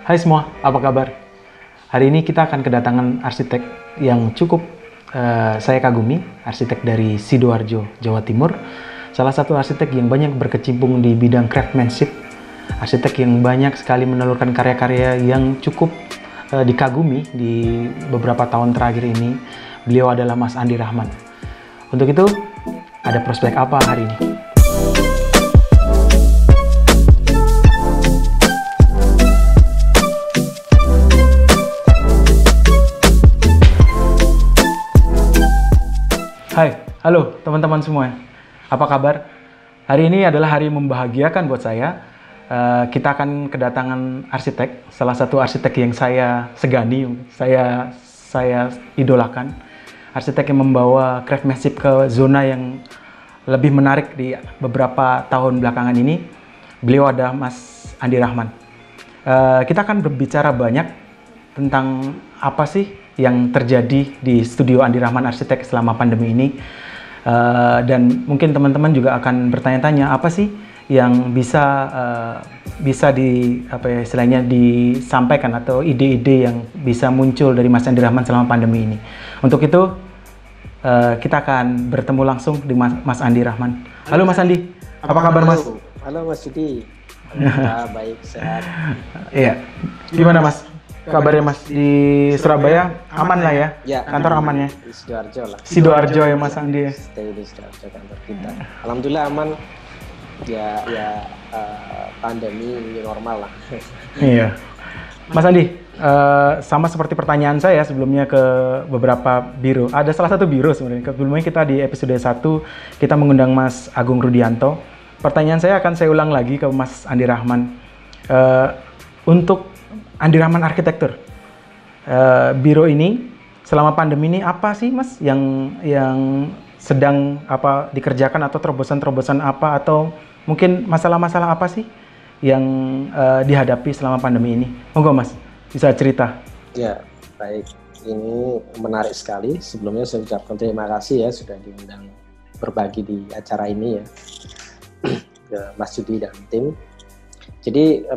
Hai semua, apa kabar? Hari ini kita akan kedatangan arsitek yang cukup saya kagumi, arsitek dari Sidoarjo, Jawa Timur. Salah satu arsitek yang banyak berkecimpung di bidang craftsmanship, arsitek yang banyak sekali menelurkan karya-karya yang cukup dikagumi di beberapa tahun terakhir ini. Beliau adalah Mas Andi Rahman. Untuk itu, ada prospek apa hari ini? Hai, halo teman-teman semua. Apa kabar? Hari ini adalah hari membahagiakan buat saya. Kita akan kedatangan arsitek, salah satu arsitek yang saya segani, saya idolakan. Arsitek yang membawa craftsmanship ke zona yang lebih menarik di beberapa tahun belakangan ini. Beliau adalah Mas Andi Rahman. Kita akan berbicara banyak tentang apa sih yang terjadi di studio Andi Rahman Arsitek selama pandemi ini, dan mungkin teman-teman juga akan bertanya-tanya apa sih yang bisa istilahnya disampaikan atau ide-ide yang bisa muncul dari Mas Andi Rahman selama pandemi ini. Untuk itu kita akan bertemu langsung dengan Mas Andi Rahman. Halo Mas Andi, apa kabar Mas? Halo Mas Yudi. Baik, sehat. Iya, gimana Mas? Kabarnya Mas di Surabaya aman lah ya? Ya, kantor aman ya? Di Sidoarjo lah. Sidoarjo ya Mas Andi. Stay di Sidoarjo kantor kita. Alhamdulillah aman. Ya pandemi ini normal lah. Iya. Mas Andi, sama seperti pertanyaan saya sebelumnya ke beberapa biro. Ada salah satu biro sebenarnya. Sebelumnya kita di episode 1 kita mengundang Mas Agung Rudianto. Pertanyaan saya akan saya ulang lagi ke Mas Andi Rahman. Untuk Andi Rahman Arsitektur, biro ini selama pandemi ini apa sih Mas yang sedang dikerjakan, atau terobosan-terobosan apa, atau mungkin masalah-masalah apa sih yang dihadapi selama pandemi ini? Monggo Mas, bisa cerita. Ya, baik. Ini menarik sekali. Sebelumnya saya ucapkan terima kasih ya sudah diundang berbagi di acara ini ya, ke Mas Yudi dan tim. Jadi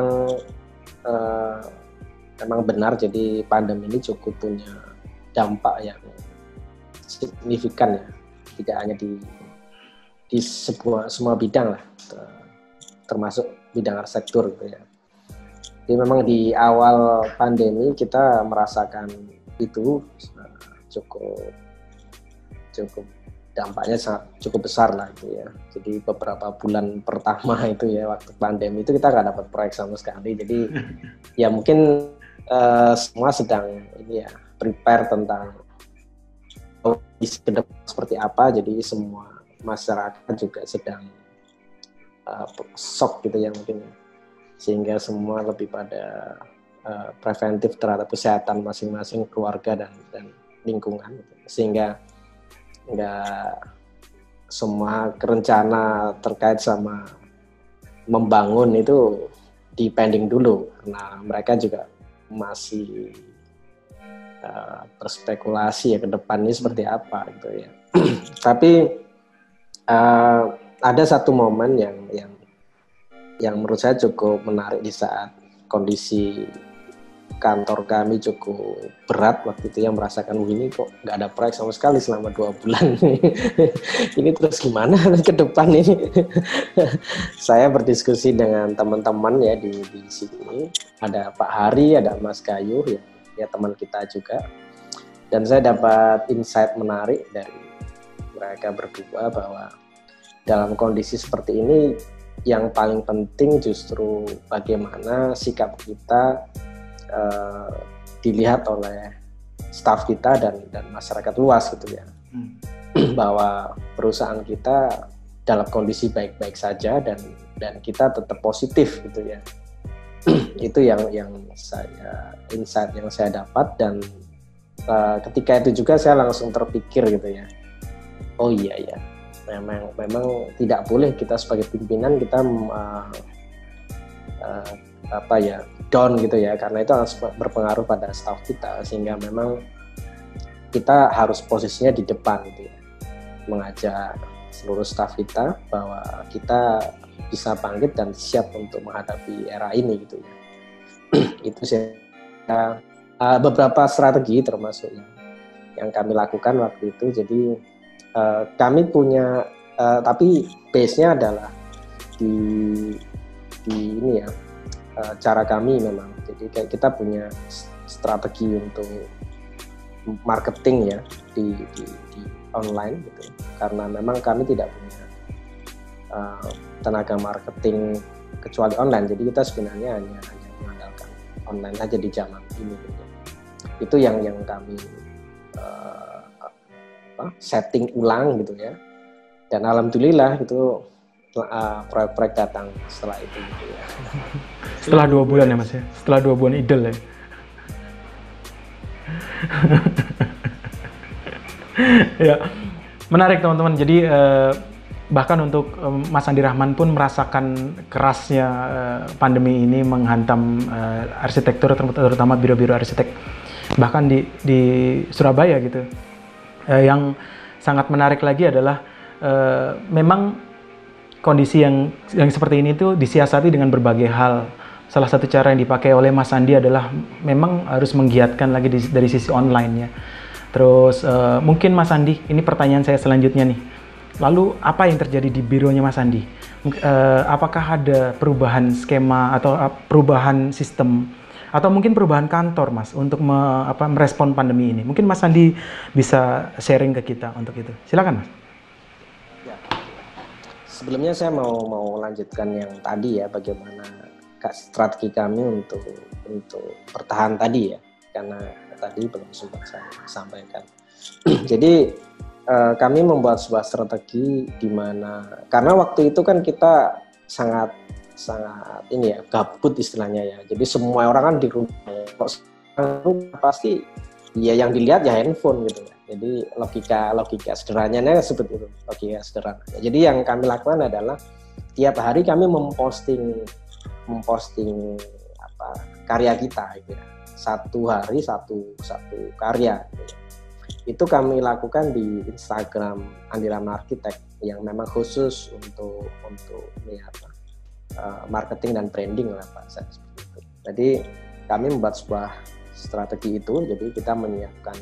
memang benar, jadi pandemi ini cukup punya dampak yang signifikan ya, tidak hanya di semua bidang lah, termasuk bidang arsitektur gitu ya. Jadi memang di awal pandemi kita merasakan itu cukup dampaknya cukup besar lah gitu ya. Jadi beberapa bulan pertama itu ya, waktu pandemi itu kita nggak dapat proyek sama sekali. Jadi ya mungkin semua sedang ini ya, prepare tentang kondisi ke depan seperti apa. Jadi semua masyarakat juga sedang shock gitu ya mungkin, sehingga semua lebih pada preventif terhadap kesehatan masing-masing keluarga dan lingkungan gitu. Sehingga nggak semua rencana terkait sama membangun itu dipending dulu, karena mereka juga masih berspekulasi ya ke depannya seperti apa gitu ya. Tapi ada satu momen yang menurut saya cukup menarik di saat kondisi kantor kami cukup berat waktu itu, yang merasakan ini kok nggak ada proyek sama sekali selama 2 bulan. Ini terus gimana ke depan ini? Saya berdiskusi dengan teman-teman ya di sini, ada Pak Hari, ada Mas Gayu ya teman kita juga, dan saya dapat insight menarik dari mereka berdua bahwa dalam kondisi seperti ini yang paling penting justru bagaimana sikap kita dilihat oleh staf kita dan masyarakat luas gitu ya. Bahwa perusahaan kita dalam kondisi baik-baik saja dan kita tetap positif gitu ya. Itu yang insight yang saya dapat, dan ketika itu juga saya langsung terpikir gitu ya. Oh iya ya. Memang tidak boleh kita sebagai pimpinan kita down gitu ya, karena itu akan berpengaruh pada staff kita, sehingga memang kita harus posisinya di depan gitu ya, mengajak seluruh staff kita bahwa kita bisa bangkit dan siap untuk menghadapi era ini gitu ya. Itu sih beberapa strategi termasuk yang kami lakukan waktu itu. Jadi kami punya tapi base-nya adalah di ini ya, cara kami memang. Jadi kayak kita punya strategi untuk marketing ya di online gitu. Karena memang kami tidak punya tenaga marketing kecuali online. Jadi kita sebenarnya hanya mengandalkan online saja di zaman ini gitu. Itu yang kami setting ulang gitu ya. Dan alhamdulillah itu proyek-proyek datang setelah itu gitu ya. Setelah 2 bulan ya Mas ya? Setelah 2 bulan idle ya? Ya, menarik teman-teman. Jadi bahkan untuk Mas Andi Rahman pun merasakan kerasnya pandemi ini menghantam arsitektur, terutama biro-biro arsitek bahkan di Surabaya gitu. Yang sangat menarik lagi adalah memang kondisi yang seperti ini tuh disiasati dengan berbagai hal. Salah satu cara yang dipakai oleh Mas Andi adalah memang harus menggiatkan lagi dari sisi online-nya. Terus mungkin Mas Andi, ini pertanyaan saya selanjutnya nih. Lalu apa yang terjadi di bironya Mas Andi? Apakah ada perubahan skema atau perubahan sistem atau mungkin perubahan kantor Mas untuk merespon pandemi ini? Mungkin Mas Andi bisa sharing ke kita untuk itu. Silakan Mas. Ya. Sebelumnya saya mau lanjutkan yang tadi ya, bagaimana strategi kami untuk bertahan tadi ya, karena tadi belum sempat saya sampaikan. Jadi kami membuat sebuah strategi di mana, karena waktu itu kan kita sangat ini ya, gabut istilahnya ya. Jadi semua orang kan di rumah ya. Pasti ya yang dilihat ya handphone gitu ya. Jadi logika sederhananya seperti itu, logika sederhana. Jadi yang kami lakukan adalah tiap hari kami memposting karya kita gitu ya. Satu hari satu karya gitu ya. Itu kami lakukan di Instagram Andi Rahman Arsitek yang memang khusus untuk marketing dan branding lah Pak, seperti itu. Jadi kami membuat sebuah strategi itu. Jadi kita menyiapkan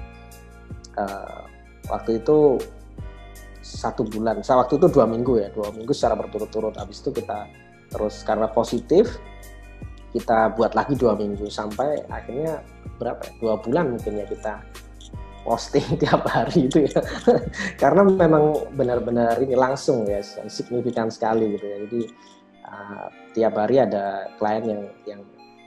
waktu itu 1 bulan. Waktu itu 2 minggu ya, 2 minggu secara berturut-turut. Habis itu kita terus karena positif kita buat lagi 2 minggu sampai akhirnya berapa? 2 bulan mungkin ya kita posting tiap hari itu ya. Karena memang benar-benar ini langsung ya, signifikan sekali gitu ya. Jadi tiap hari ada klien yang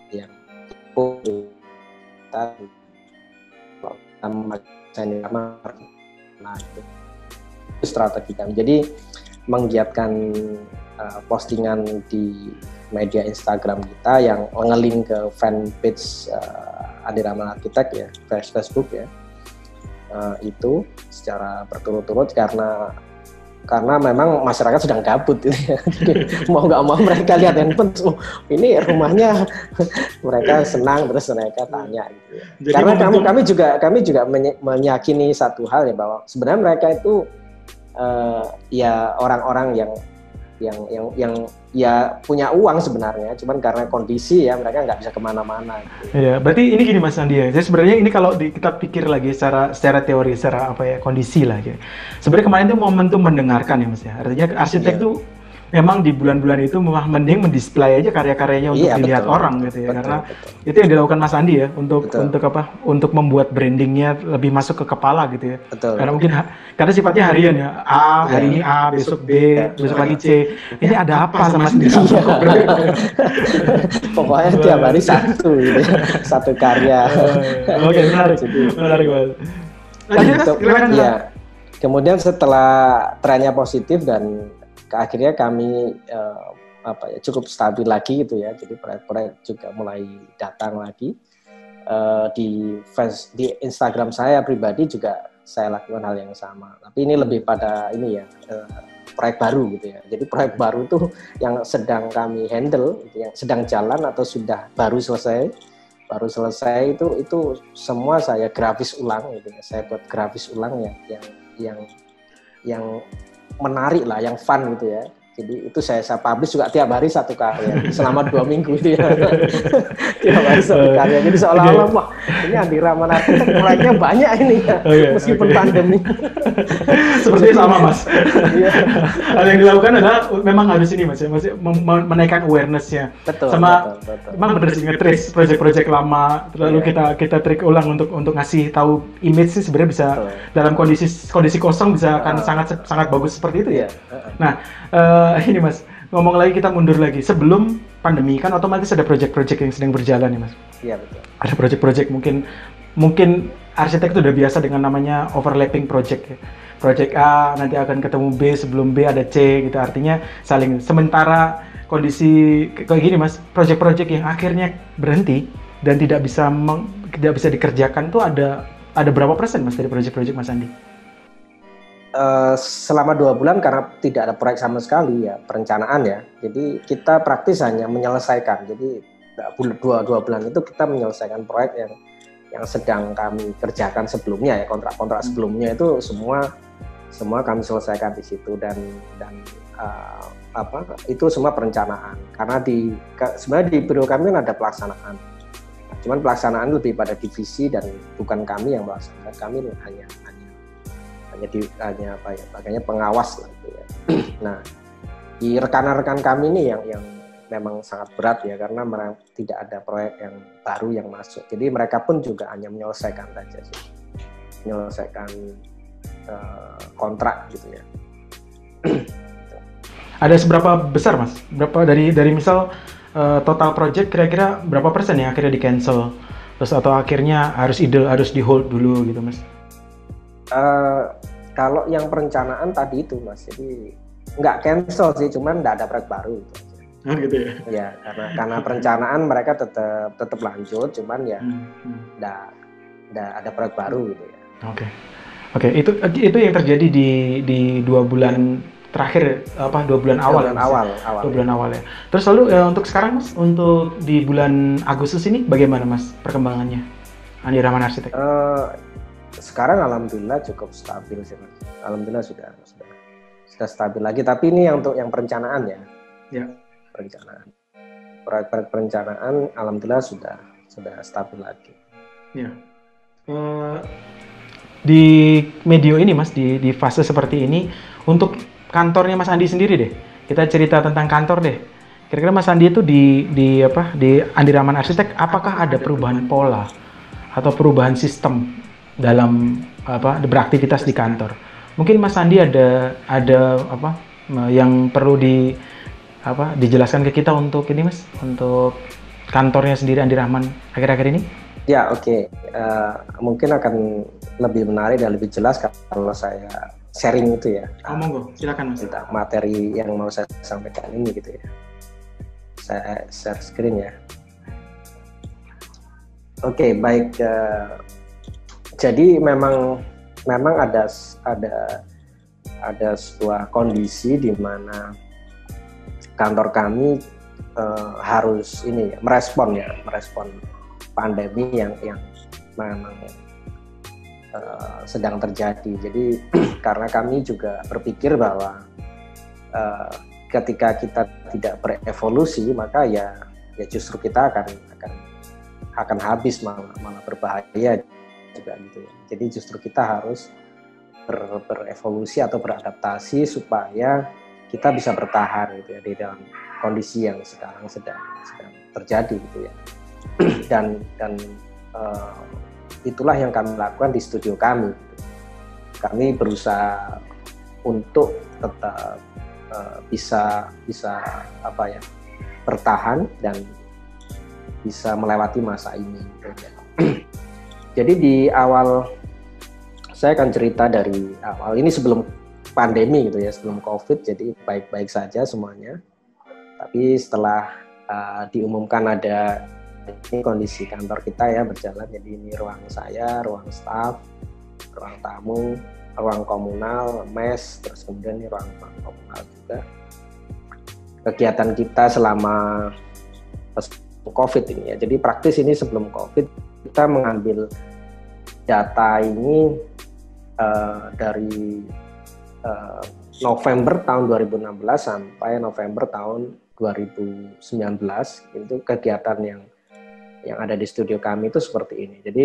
itu strategi kami. Jadi menggiatkan postingan di media Instagram kita yang nge-link ke fanpage Andi Rahman Arsitek ya, Facebook ya. Itu secara berturut-turut karena memang masyarakat sedang gabut gitu ya. Jadi mau nggak mau mereka lihat handphone, ini rumahnya mereka senang, terus mereka tanya gitu ya. Jadi karena kami juga meyakini satu hal ya, bahwa sebenarnya mereka itu ya orang-orang yang ya punya uang sebenarnya, cuman karena kondisi ya mereka nggak bisa kemana-mana. Gitu. Iya, berarti ini gini Mas Andi ya. Jadi sebenarnya ini kalau kita pikir lagi secara teori, secara kondisi lah ya. Sebenarnya kemarin itu momentum mendengarkan ya Mas ya. Artinya arsitek tuh memang di bulan-bulan itu mending mendisplay aja karya-karyanya untuk dilihat orang gitu ya. Karena itu yang dilakukan Mas Andi ya untuk membuat brandingnya lebih masuk ke kepala gitu ya. Karena mungkin karena sifatnya harian ya. Hari ini A, besok B, besok lagi C. Ini ada apa sama sendiri? Pokoknya tiap hari satu gitu ya. Satu karya. Oke, menarik banget. Ya. Kemudian setelah trennya positif dan akhirnya kami cukup stabil lagi gitu ya. Jadi proyek-proyek juga mulai datang lagi. Di Instagram saya pribadi juga saya lakukan hal yang sama. Tapi ini lebih pada ini ya, proyek baru gitu ya. Jadi proyek baru tuh yang sedang kami handle, yang sedang jalan atau sudah baru selesai itu semua saya grafis ulang gitu ya. Saya buat grafis ulang yang menarik lah, yang fun gitu ya. Jadi itu saya publish juga tiap hari satu karya selama 2 minggu itu ya. Tiap hari satu karya. Jadi seolah-olah wah ini Andi Rahman Arsitek proyeknya banyak ini ya, meskipun pandemi. Seperti sama Mas. Hal yang dilakukan adalah memang harus ini Mas ya, masih menaikkan awareness-nya. Betul. Sama memang benar sih nge-trace project-project lama, lalu kita trik ulang untuk ngasih tahu image sih sebenarnya bisa dalam kondisi kosong bisa akan sangat bagus seperti itu ya. Nah, ini Mas, ngomong lagi kita mundur lagi. Sebelum pandemi kan otomatis ada project-project yang sedang berjalan ya Mas. Iya betul. Ada project-project mungkin arsitek itu udah biasa dengan namanya overlapping project ya. Project A nanti akan ketemu B, sebelum B ada C gitu. Artinya saling, sementara kondisi kayak gini Mas, project-project yang akhirnya berhenti dan tidak bisa dikerjakan tuh ada berapa persen Mas dari project-project Mas Andi? Selama 2 bulan karena tidak ada proyek sama sekali ya, perencanaan ya. Jadi kita praktis hanya menyelesaikan. Jadi 2 bulan itu kita menyelesaikan proyek yang sedang kami kerjakan sebelumnya ya, kontrak-kontrak sebelumnya itu semua kami selesaikan di situ dan itu semua perencanaan. Karena sebenarnya di biro kami kan ada pelaksanaan. Cuman pelaksanaan lebih pada divisi dan bukan kami yang melaksanakan. Kami hanya pengawas lah gitu ya. Nah, di rekan-rekan kami ini yang memang sangat berat ya karena mereka tidak ada proyek yang baru yang masuk. Jadi mereka pun juga hanya menyelesaikan saja sih. Menyelesaikan kontrak gitu ya. Ada seberapa besar Mas? Berapa dari misal total project kira-kira berapa persen yang akhirnya di cancel? Terus atau akhirnya harus di hold dulu gitu Mas? Kalau yang perencanaan tadi itu Mas, jadi nggak cancel sih, cuman nggak ada proyek baru gitu. Gitu ya? Ya karena perencanaan mereka tetap lanjut, cuman ya nggak ada proyek baru gitu ya. Oke, itu yang terjadi di 2 bulan terakhir 2 bulan awal. 2 bulan awal ya. Terus lalu untuk sekarang Mas, untuk di bulan Agustus ini bagaimana Mas perkembangannya Andi Rahman Arsitek? Sekarang alhamdulillah cukup stabil sih Mas. Alhamdulillah sudah stabil lagi. Tapi ini untuk yang perencanaan ya. Ya. Perencanaan. Proyek perencanaan alhamdulillah sudah stabil lagi. Ya. Di medio ini Mas, di fase seperti ini, untuk kantornya Mas Andi sendiri deh. Kita cerita tentang kantor deh. Kira-kira Mas Andi itu di Andi Rahman Arsitek, apakah ada perubahan pola atau perubahan sistem dalam beraktivitas di kantor? Mungkin Mas Andi ada yang perlu dijelaskan ke kita untuk ini Mas, untuk kantornya sendiri Andi Rahman akhir-akhir ini? Ya oke. Mungkin akan lebih menarik dan lebih jelas kalau saya sharing itu ya. Monggo, silakan Mas. Materi yang mau saya sampaikan ini gitu ya. Saya share screen ya. Oke, baik. Jadi memang ada sebuah kondisi di mana kantor kami harus merespon pandemi yang memang sedang terjadi. Jadi karena kami juga berpikir bahwa ketika kita tidak berevolusi maka ya justru kita akan habis, malah berbahaya juga gitu ya. Jadi justru kita harus berevolusi atau beradaptasi supaya kita bisa bertahan gitu ya di dalam kondisi yang sekarang sedang terjadi gitu ya. Dan itulah yang kami lakukan di studio kami. Kami berusaha untuk tetap bisa bertahan dan bisa melewati masa ini gitu ya. Jadi di awal, saya akan cerita dari awal, ini sebelum pandemi gitu ya, sebelum COVID, jadi baik-baik saja semuanya. Tapi setelah diumumkan ada ini kondisi kantor kita ya berjalan, jadi ini ruang saya, ruang staff, ruang tamu, ruang komunal, mes, terus kemudian ini ruang komunal juga. Kegiatan kita selama COVID ini ya, jadi praktis ini sebelum COVID kita mengambil data ini dari November tahun 2016 sampai November tahun 2019 itu kegiatan yang ada di studio kami itu seperti ini. Jadi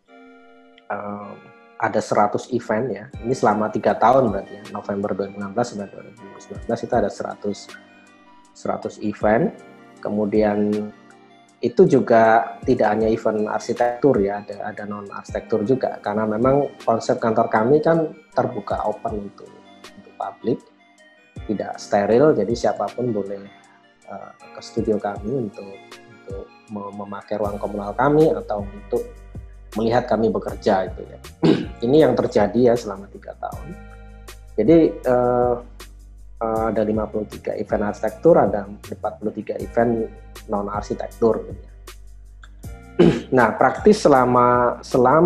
ada 100 event ya. Ini selama 3 tahun berarti ya. November 2016 sampai 2019 itu ada 100 event. Kemudian itu juga tidak hanya event arsitektur ya, ada non arsitektur juga, karena memang konsep kantor kami kan terbuka, open untuk publik, tidak steril, jadi siapapun boleh ke studio kami untuk memakai ruang komunal kami atau untuk melihat kami bekerja gitu ya. Ini yang terjadi ya selama 3 tahun. Jadi ada 53 event arsitektur, ada 43 event non arsitektur gitu ya. Nah, praktis selama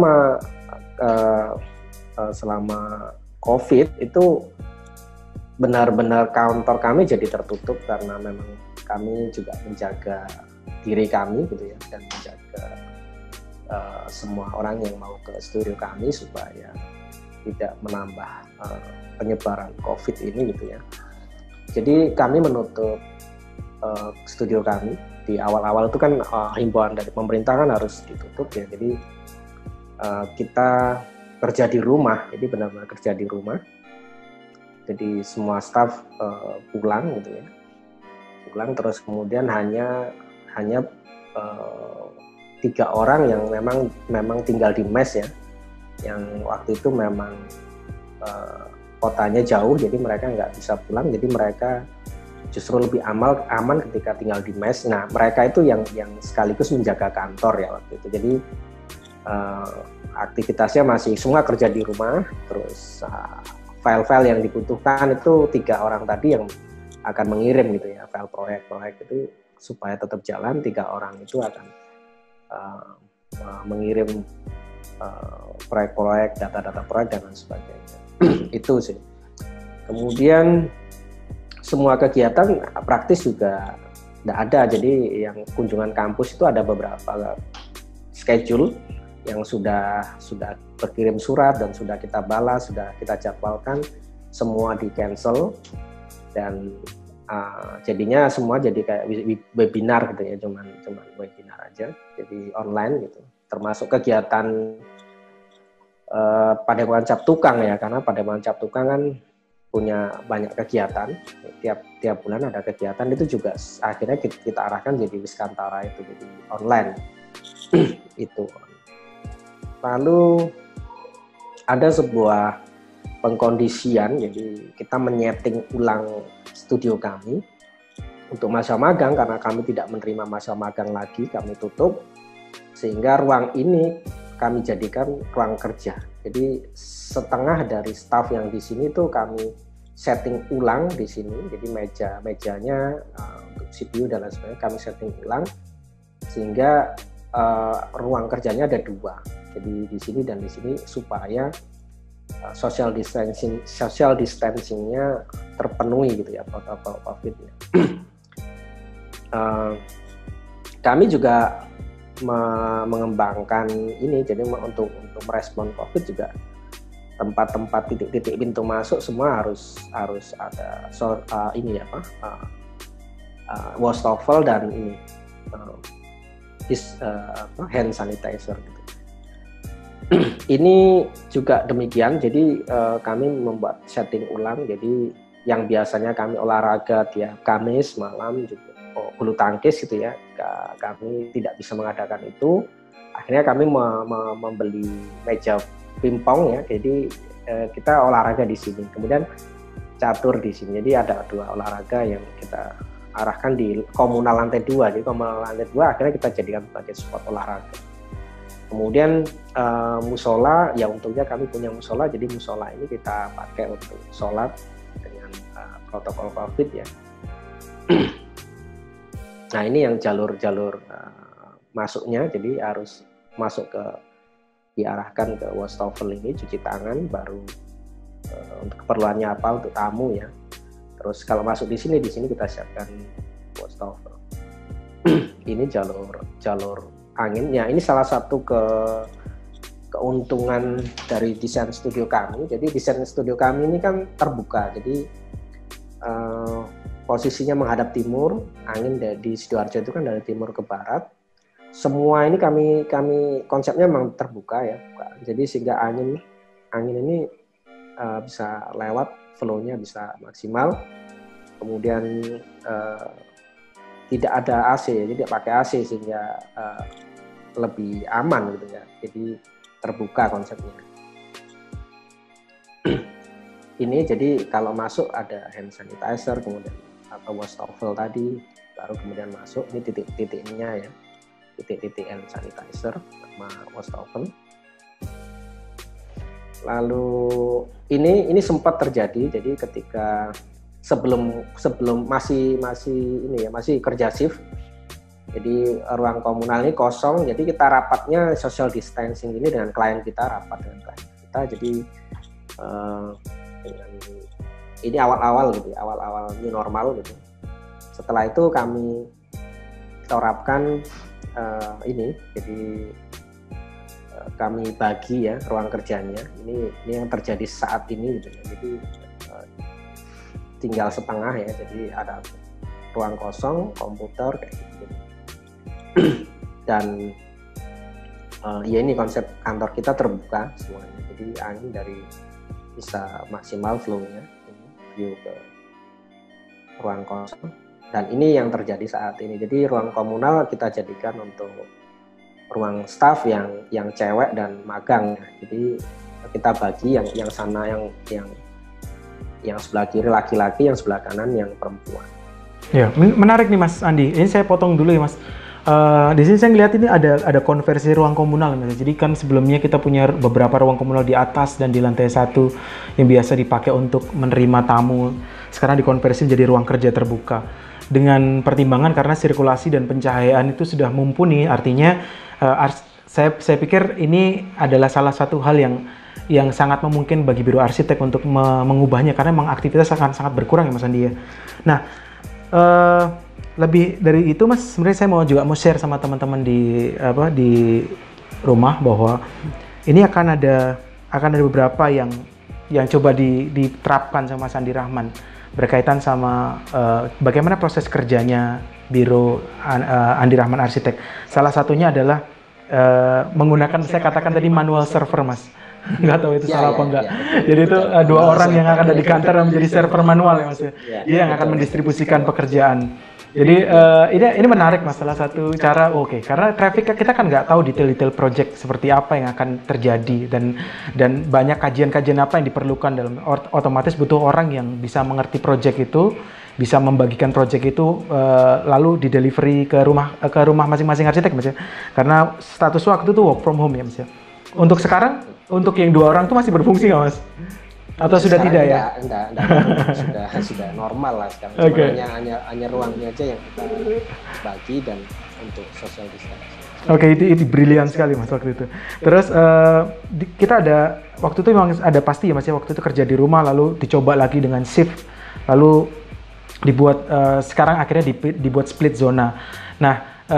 COVID itu benar-benar kantor kami jadi tertutup karena memang kami juga menjaga diri kami gitu ya, dan menjaga semua orang yang mau ke studio kami supaya tidak menambah penyebaran COVID ini gitu ya. Jadi kami menutup studio kami di awal-awal itu kan himbauan dari pemerintah kan harus ditutup ya. Jadi kita kerja di rumah, jadi benar-benar kerja di rumah. Jadi semua staf pulang gitu ya, pulang, terus kemudian hanya 3 orang yang memang tinggal di mes ya, yang waktu itu memang kotanya jauh, jadi mereka nggak bisa pulang, jadi mereka justru lebih aman ketika tinggal di mes. Nah, mereka itu yang sekaligus menjaga kantor ya waktu itu. Jadi aktivitasnya masih semua kerja di rumah, terus file-file yang dibutuhkan itu 3 orang tadi yang akan mengirim gitu ya, file proyek-proyek itu supaya tetap jalan, 3 orang itu akan mengirim proyek-proyek, data-data proyek dan lain sebagainya. Itu sih. Kemudian semua kegiatan praktis juga tidak ada. Jadi yang kunjungan kampus itu ada beberapa schedule yang sudah berkirim surat dan sudah kita balas, sudah kita jadwalkan, semua di cancel, dan jadinya semua jadi kayak webinar gitu ya, cuman webinar aja, jadi online gitu. Termasuk kegiatan Padepokan Cap Tukang ya, karena Padepokan Cap Tukang kan punya banyak kegiatan, tiap bulan ada kegiatan, itu juga akhirnya kita arahkan jadi Wiskantara itu, jadi online. Itu. Lalu ada sebuah pengkondisian, jadi kita menyeting ulang studio kami untuk masa magang, karena kami tidak menerima masa magang lagi, kami tutup, sehingga ruang ini kami jadikan ruang kerja. Jadi setengah dari staf yang di sini tuh kami setting ulang di sini. Jadi mejanya untuk CPU dan lain sebagainya kami setting ulang, sehingga ruang kerjanya ada 2. Jadi di sini dan di sini supaya social distancingnya terpenuhi gitu ya, protokol COVID-nya. Kami juga mengembangkan ini, jadi untuk merespon COVID juga tempat-tempat titik-titik pintu masuk semua harus ada ini ya wastafel dan ini hand sanitizer gitu. Ini juga demikian, jadi kami membuat setting ulang, jadi yang biasanya kami olahraga tiap Kamis malam juga bulu tangkis gitu ya, kami tidak bisa mengadakan itu. Akhirnya kami membeli meja pingpong ya, jadi kita olahraga di sini. Kemudian catur di sini. Jadi ada 2 olahraga yang kita arahkan di komunal lantai 2. Jadi komunal lantai 2 akhirnya kita jadikan sebagai spot olahraga. Kemudian musola, ya untungnya kami punya musola, jadi musola ini kita pakai untuk sholat dengan protokol COVID ya. Nah, ini yang jalur masuknya, jadi harus masuk diarahkan ke wastafel ini, cuci tangan, baru untuk keperluannya apa, untuk tamu ya. Terus kalau masuk di sini kita siapkan wastafel. Ini jalur angin. Ya, ini salah satu keuntungan dari desain studio kami. Jadi desain studio kami ini kan terbuka, jadi posisinya menghadap timur, angin di Sidoarjo itu kan dari timur ke barat. Semua ini kami konsepnya memang terbuka ya, jadi sehingga angin ini bisa lewat, flow-nya bisa maksimal. Kemudian tidak ada AC, jadi tidak pakai AC sehingga lebih aman gitu ya. Jadi terbuka konsepnya. Ini jadi kalau masuk ada hand sanitizer, kemudian atau wastafel tadi, baru kemudian masuk ini titik-titiknya ya, titik-titik hand sanitizer sama wastafel. Lalu ini sempat terjadi, jadi ketika sebelum masih ini ya, masih kerja shift, jadi ruang komunal ini kosong, jadi kita rapatnya social distancing ini dengan klien kita, rapat dengan klien kita, jadi ini awal-awal gitu, awal-awal new normal gitu. Setelah itu kami terapkan ini, jadi kami bagi ya ruang kerjanya. Ini yang terjadi saat ini gitu ya. Jadi tinggal setengah ya, jadi ada ruang kosong, komputer kayak gitu. Dan ya ini konsep kantor kita terbuka semuanya. Jadi angin dari bisa maksimal flow-nya, view ke ruang kosong. Dan ini yang terjadi saat ini. Jadi ruang komunal kita jadikan untuk ruang staff yang cewek dan magang. Jadi kita bagi yang sana yang sebelah kiri laki-laki, yang sebelah kanan yang perempuan. Ya, menarik nih Mas Andi. Ini saya potong dulu ya Mas. Di sini saya ngeliat ini ada konversi ruang komunal. Jadi kan sebelumnya kita punya beberapa ruang komunal di atas dan di lantai 1 yang biasa dipakai untuk menerima tamu. Sekarang dikonversi menjadi ruang kerja terbuka. Dengan pertimbangan karena sirkulasi dan pencahayaan itu sudah mumpuni, artinya saya pikir ini adalah salah satu hal yang sangat memungkinkan bagi biro arsitek untuk mengubahnya, karena memang aktivitas akan sangat berkurang ya Mas Andi ya. Nah, lebih dari itu Mas, sebenarnya saya mau share sama teman-teman di rumah bahwa ini akan ada beberapa yang coba diterapkan sama Mas Andi Rahman berkaitan sama bagaimana proses kerjanya biro Andi Rahman Arsitek. Salah satunya adalah menggunakan, saya katakan tadi, manual server Mas. Nggak tahu itu salah apa enggak. Jadi itu dua orang yang akan ada di kantor yang menjadi server manual ya Mas. Dia yang akan mendistribusikan pekerjaan. Jadi ini menarik Mas, salah satu cara. Oke, karena traffic kita kan nggak tahu detail-detail project seperti apa yang akan terjadi, dan banyak kajian-kajian apa yang diperlukan dalam, otomatis butuh orang yang bisa mengerti project itu, bisa membagikan project itu lalu di delivery ke rumah masing-masing arsitek Mas ya. Karena status waktu itu work from home ya Mas ya. Untuk sekarang, untuk yang 2 orang itu masih berfungsi nggak Mas? Atau sudah tidak ya? Enggak, sudah normal lah sekarang. Okay. Hanya ruangnya aja yang kita bagi dan untuk social distancing. Oke, itu brilian sekali Mas waktu itu. Terus kita ada waktu itu memang ada pasti ya Mas ya, waktu itu kerja di rumah lalu dicoba lagi dengan shift, lalu dibuat sekarang akhirnya dibuat split zona. Nah,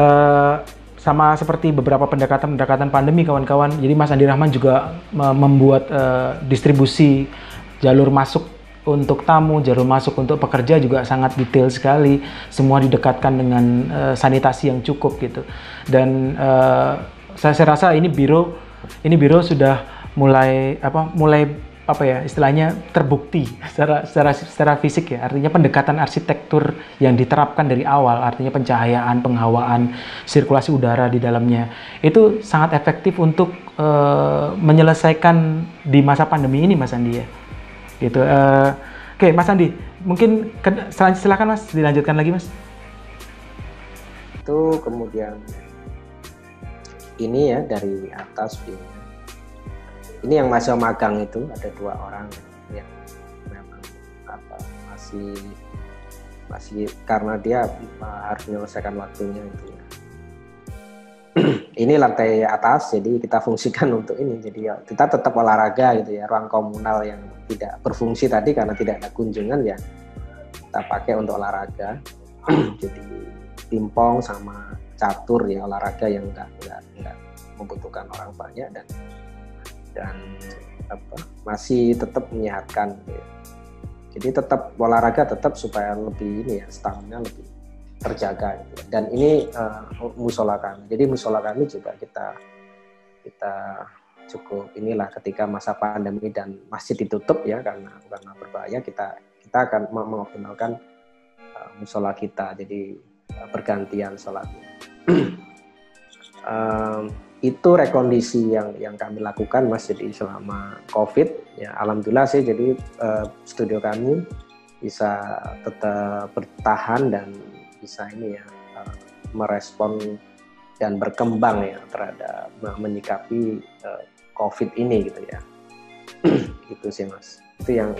sama seperti beberapa pendekatan pandemi kawan-kawan, jadi Mas Andi Rahman juga membuat distribusi jalur masuk untuk tamu, jalur masuk untuk pekerja juga sangat detail sekali, semua didekatkan dengan sanitasi yang cukup gitu. Dan saya rasa ini biro sudah mulai istilahnya terbukti secara fisik ya, artinya pendekatan arsitektur yang diterapkan dari awal, artinya pencahayaan, penghawaan, sirkulasi udara di dalamnya itu sangat efektif untuk menyelesaikan di masa pandemi ini Mas Andi ya, gitu. Oke, Mas Andi, mungkin silakan Mas, dilanjutkan lagi Mas. Itu kemudian ini ya dari atas view. Ini yang masih magang itu ada 2 orang yang memang masih karena dia harus menyelesaikan waktunya itu ya. Ini lantai atas, jadi kita fungsikan untuk ini. Jadi ya, kita tetap olahraga gitu ya. Ruang komunal yang tidak berfungsi tadi karena tidak ada kunjungan ya kita pakai untuk olahraga. Jadi pingpong sama catur ya, olahraga yang enggak membutuhkan orang banyak, dan dan masih tetap menyehatkan gitu ya. Jadi tetap olahraga tetap supaya lebih ini ya, stamina lebih terjaga gitu ya. Dan ini musola kami. Jadi musola kami juga kita cukup inilah ketika masa pandemi dan masjid ditutup ya karena berbahaya, kita akan mengoptimalkan musola kita. Jadi bergantian sholatnya. Itu rekondisi yang kami lakukan Mas, jadi selama COVID ya alhamdulillah sih, jadi studio kami bisa tetap bertahan dan bisa ini ya merespon dan berkembang ya terhadap menyikapi COVID ini gitu ya. Itu sih Mas, itu yang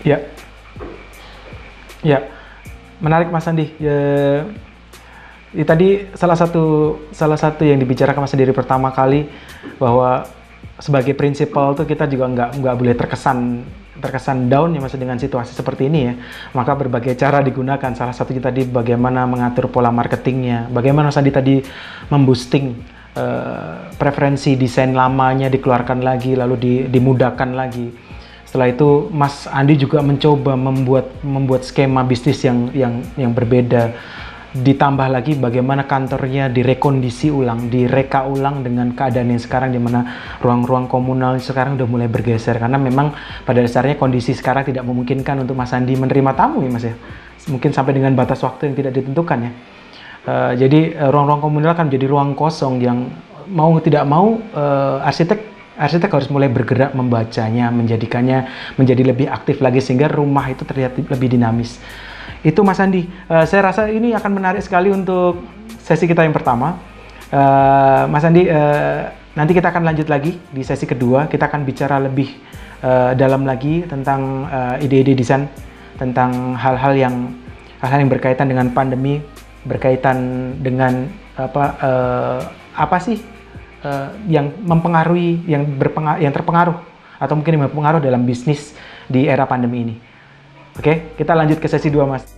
ya menarik Mas Andi. Tadi salah satu yang dibicarakan Mas dari pertama kali, bahwa sebagai prinsipal tuh kita juga nggak boleh terkesan down ya Mas dengan situasi seperti ini ya. Maka berbagai cara digunakan. Salah satunya tadi bagaimana mengatur pola marketingnya, bagaimana Mas Andi tadi memboosting preferensi desain lamanya dikeluarkan lagi lalu dimudahkan lagi. Setelah itu Mas Andi juga mencoba membuat skema bisnis yang berbeda. Ditambah lagi bagaimana kantornya direkondisi ulang, direka ulang dengan keadaan yang sekarang, di mana ruang-ruang komunal sekarang udah mulai bergeser karena memang pada dasarnya kondisi sekarang tidak memungkinkan untuk Mas Andi menerima tamu ya Mas ya, mungkin sampai dengan batas waktu yang tidak ditentukan ya. Jadi ruang-ruang komunal kan menjadi ruang kosong yang mau tidak mau arsitek harus mulai bergerak membacanya, menjadikannya menjadi lebih aktif lagi sehingga rumah itu terlihat lebih dinamis. Itu Mas Andi, saya rasa ini akan menarik sekali untuk sesi kita yang pertama. Mas Andi, nanti kita akan lanjut lagi di sesi kedua, kita akan bicara lebih dalam lagi tentang ide-ide desain, tentang hal-hal yang berkaitan dengan pandemi, berkaitan dengan apa sih yang mempengaruhi, yang terpengaruh atau mungkin yang berpengaruh dalam bisnis di era pandemi ini. Oke, kita lanjut ke sesi 2, Mas.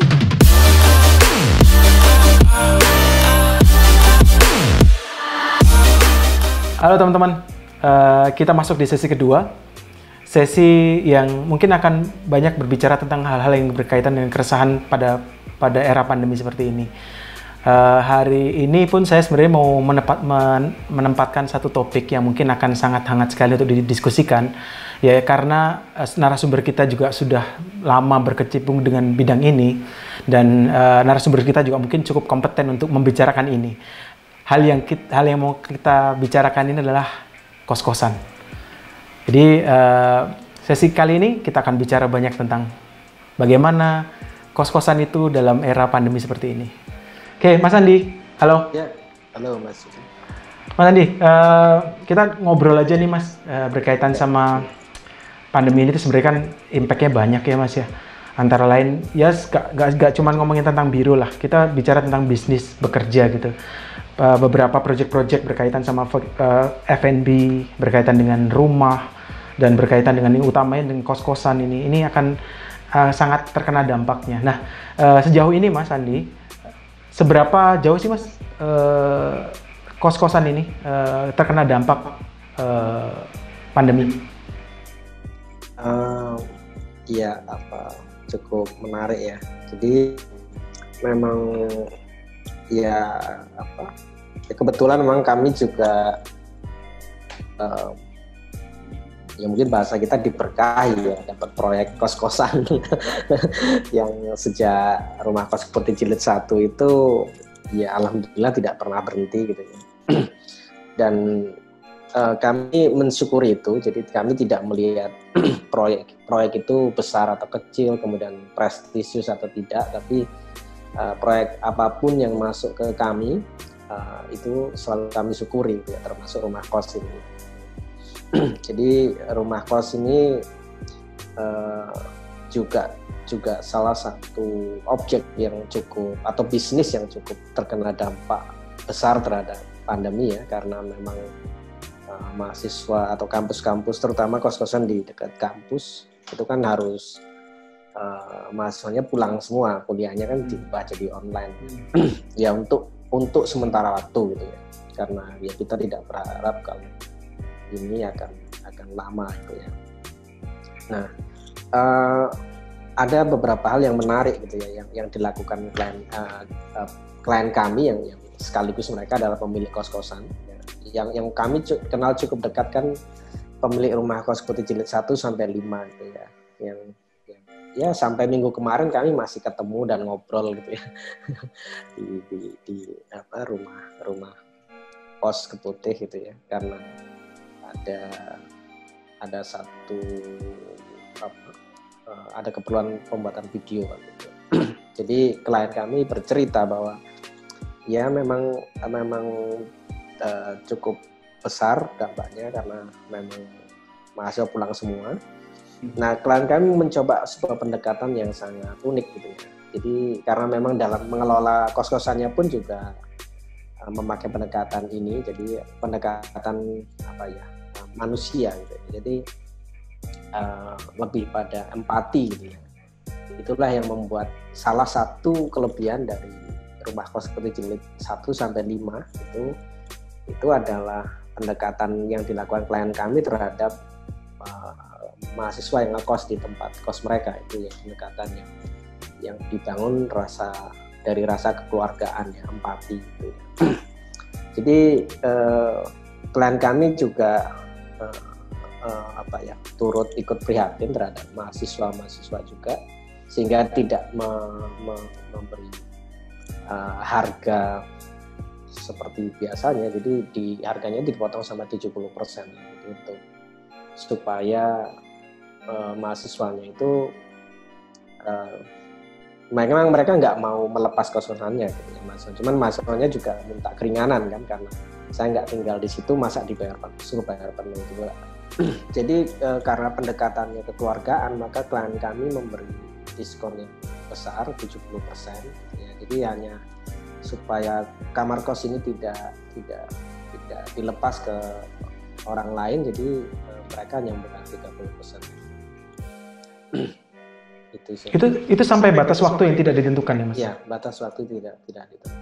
Halo teman-teman, kita masuk di sesi kedua. Sesi yang mungkin akan banyak berbicara tentang hal-hal yang berkaitan dengan keresahan pada era pandemi seperti ini. Hari ini pun saya sebenarnya mau menempatkan satu topik yang mungkin akan sangat hangat sekali untuk didiskusikan, ya karena narasumber kita juga sudah lama berkecimpung dengan bidang ini, dan narasumber kita juga mungkin cukup kompeten untuk membicarakan ini. Hal yang mau kita bicarakan ini adalah kos-kosan. Jadi sesi kali ini kita akan bicara banyak tentang bagaimana kos-kosan itu dalam era pandemi seperti ini. Oke, Mas Andi, halo. Ya, halo Mas. Mas Andi, kita ngobrol aja nih Mas, berkaitan sama pandemi ini tuh sebenarnya kan impact-nya banyak ya Mas ya. Antara lain, ya gak cuma ngomongin tentang biru lah, kita bicara tentang bisnis, bekerja gitu. Beberapa project-project berkaitan sama F&B, berkaitan dengan rumah, dan berkaitan dengan yang utamanya dengan kos-kosan ini akan sangat terkena dampaknya. Nah, sejauh ini Mas Andi, seberapa jauh sih Mas kos-kosan ini terkena dampak pandemi? Iya, cukup menarik ya. Jadi memang ya kebetulan memang kami juga ya mungkin bahasa kita diberkahi ya, dapat proyek kos-kosan yang sejak Rumah Kos Seperti Jilid 1 itu ya alhamdulillah tidak pernah berhenti gitu ya. Dan kami mensyukuri itu, jadi kami tidak melihat proyek itu besar atau kecil, kemudian prestisius atau tidak, tapi proyek apapun yang masuk ke kami itu selalu kami syukuri gitu ya, termasuk rumah kos ini. Jadi rumah kos ini juga salah satu objek yang cukup atau bisnis yang cukup terkena dampak besar terhadap pandemi ya, karena memang mahasiswa atau kampus-kampus, terutama kos-kosan di dekat kampus itu kan harus mahasiswanya pulang semua, kuliahnya kan diubah jadi online ya untuk sementara waktu gitu ya, karena ya kita tidak berharap kalau ini akan lama itu ya. Nah, ada beberapa hal yang menarik gitu ya yang dilakukan klien kami yang sekaligus mereka adalah pemilik kos-kosan ya. Yang kami kenal cukup dekat kan pemilik rumah kos putih jilid 1 sampai 5 gitu ya. Yang ya sampai minggu kemarin kami masih ketemu dan ngobrol gitu ya di rumah kos Keputih gitu ya, karena ada satu ada keperluan pembuatan video gitu. Jadi klien kami bercerita bahwa ya memang cukup besar dampaknya karena memang mahasiswa pulang semua. Nah, klien kami mencoba sebuah pendekatan yang sangat unik gitu ya. Jadi karena memang dalam mengelola kos-kosannya pun juga memakai pendekatan ini, jadi pendekatan manusia gitu. Jadi lebih pada empati gitu ya. Itulah yang membuat salah satu kelebihan dari rumah kos Putih jilid 1 sampai 5 itu adalah pendekatan yang dilakukan klien kami terhadap mahasiswa yang ngekos di tempat kos mereka. Itu ya pendekatan yang dibangun dari rasa kekeluargaan ya, empati gitu ya. Jadi klien kami juga turut ikut prihatin terhadap mahasiswa juga, sehingga tidak memberi harga seperti biasanya. Jadi harganya dipotong sampai 70% gitu, supaya mahasiswanya itu memang mereka nggak mau melepas kos-kosannya gitu ya, cuman mahasiswanya juga minta keringanan kan, karena saya nggak tinggal di situ, masa suruh bayar penuh juga. Jadi karena pendekatannya kekeluargaan, maka klien kami memberi diskon yang besar 70% ya. Jadi hanya supaya kamar kos ini tidak dilepas ke orang lain, jadi mereka hanya memberikan 30%. Itu sampai batas waktu yang tidak ditentukan ya, Mas? Ya, batas waktu tidak ditentukan.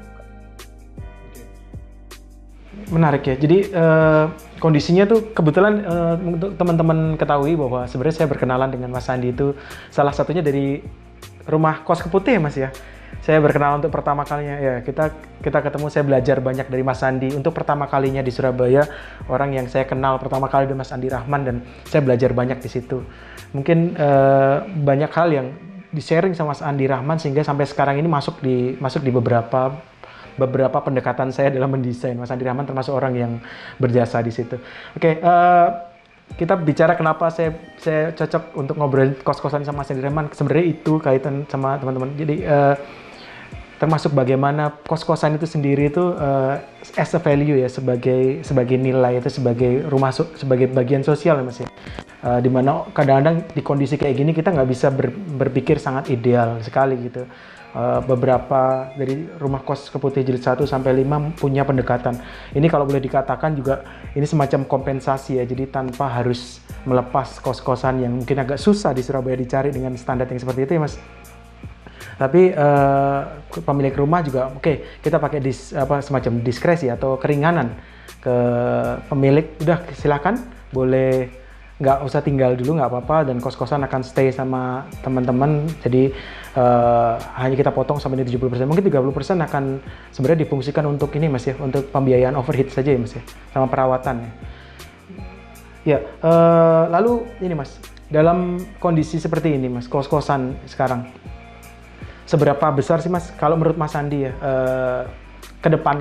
Menarik ya. Jadi kondisinya tuh kebetulan untuk teman-teman ketahui bahwa sebenarnya saya berkenalan dengan Mas Andi itu salah satunya dari rumah kos Keputih ya, Mas ya. Saya berkenalan untuk pertama kalinya ya, kita ketemu, saya belajar banyak dari Mas Andi untuk pertama kalinya di Surabaya. Orang yang saya kenal pertama kali adalah Mas Andi Rahman, dan saya belajar banyak di situ. Mungkin banyak hal yang di-sharing sama Mas Andi Rahman sehingga sampai sekarang ini masuk di beberapa pendekatan saya dalam mendesain. Mas Andi Rahman termasuk orang yang berjasa di situ. Oke, kita bicara kenapa saya cocok untuk ngobrol kos-kosan sama Mas Andi Rahman. Sebenarnya itu kaitan sama teman-teman. Jadi termasuk bagaimana kos-kosan itu sendiri itu as a value ya, sebagai nilai, itu sebagai rumah, sebagai bagian sosial ya, Mas ya. Dimana kadang-kadang di kondisi kayak gini kita nggak bisa berpikir sangat ideal sekali gitu. Beberapa dari rumah kos Keputih jilid 1 sampai 5 punya pendekatan. Ini kalau boleh dikatakan juga ini semacam kompensasi ya. Jadi tanpa harus melepas kos-kosan yang mungkin agak susah di Surabaya dicari dengan standar yang seperti itu ya, Mas. Tapi pemilik rumah juga kita pakai semacam diskresi atau keringanan ke pemilik. Udah silakan, boleh nggak usah tinggal dulu, nggak apa-apa, dan kos-kosan akan stay sama teman-teman. Jadi hanya kita potong sampai 70%, mungkin 30% akan sebenarnya difungsikan untuk ini, Mas ya, untuk pembiayaan overhead saja ya, Mas ya, sama perawatan ya. Lalu ini, Mas, dalam kondisi seperti ini, Mas, kos-kosan sekarang seberapa besar sih, Mas, kalau menurut Mas Andi ya, ke depan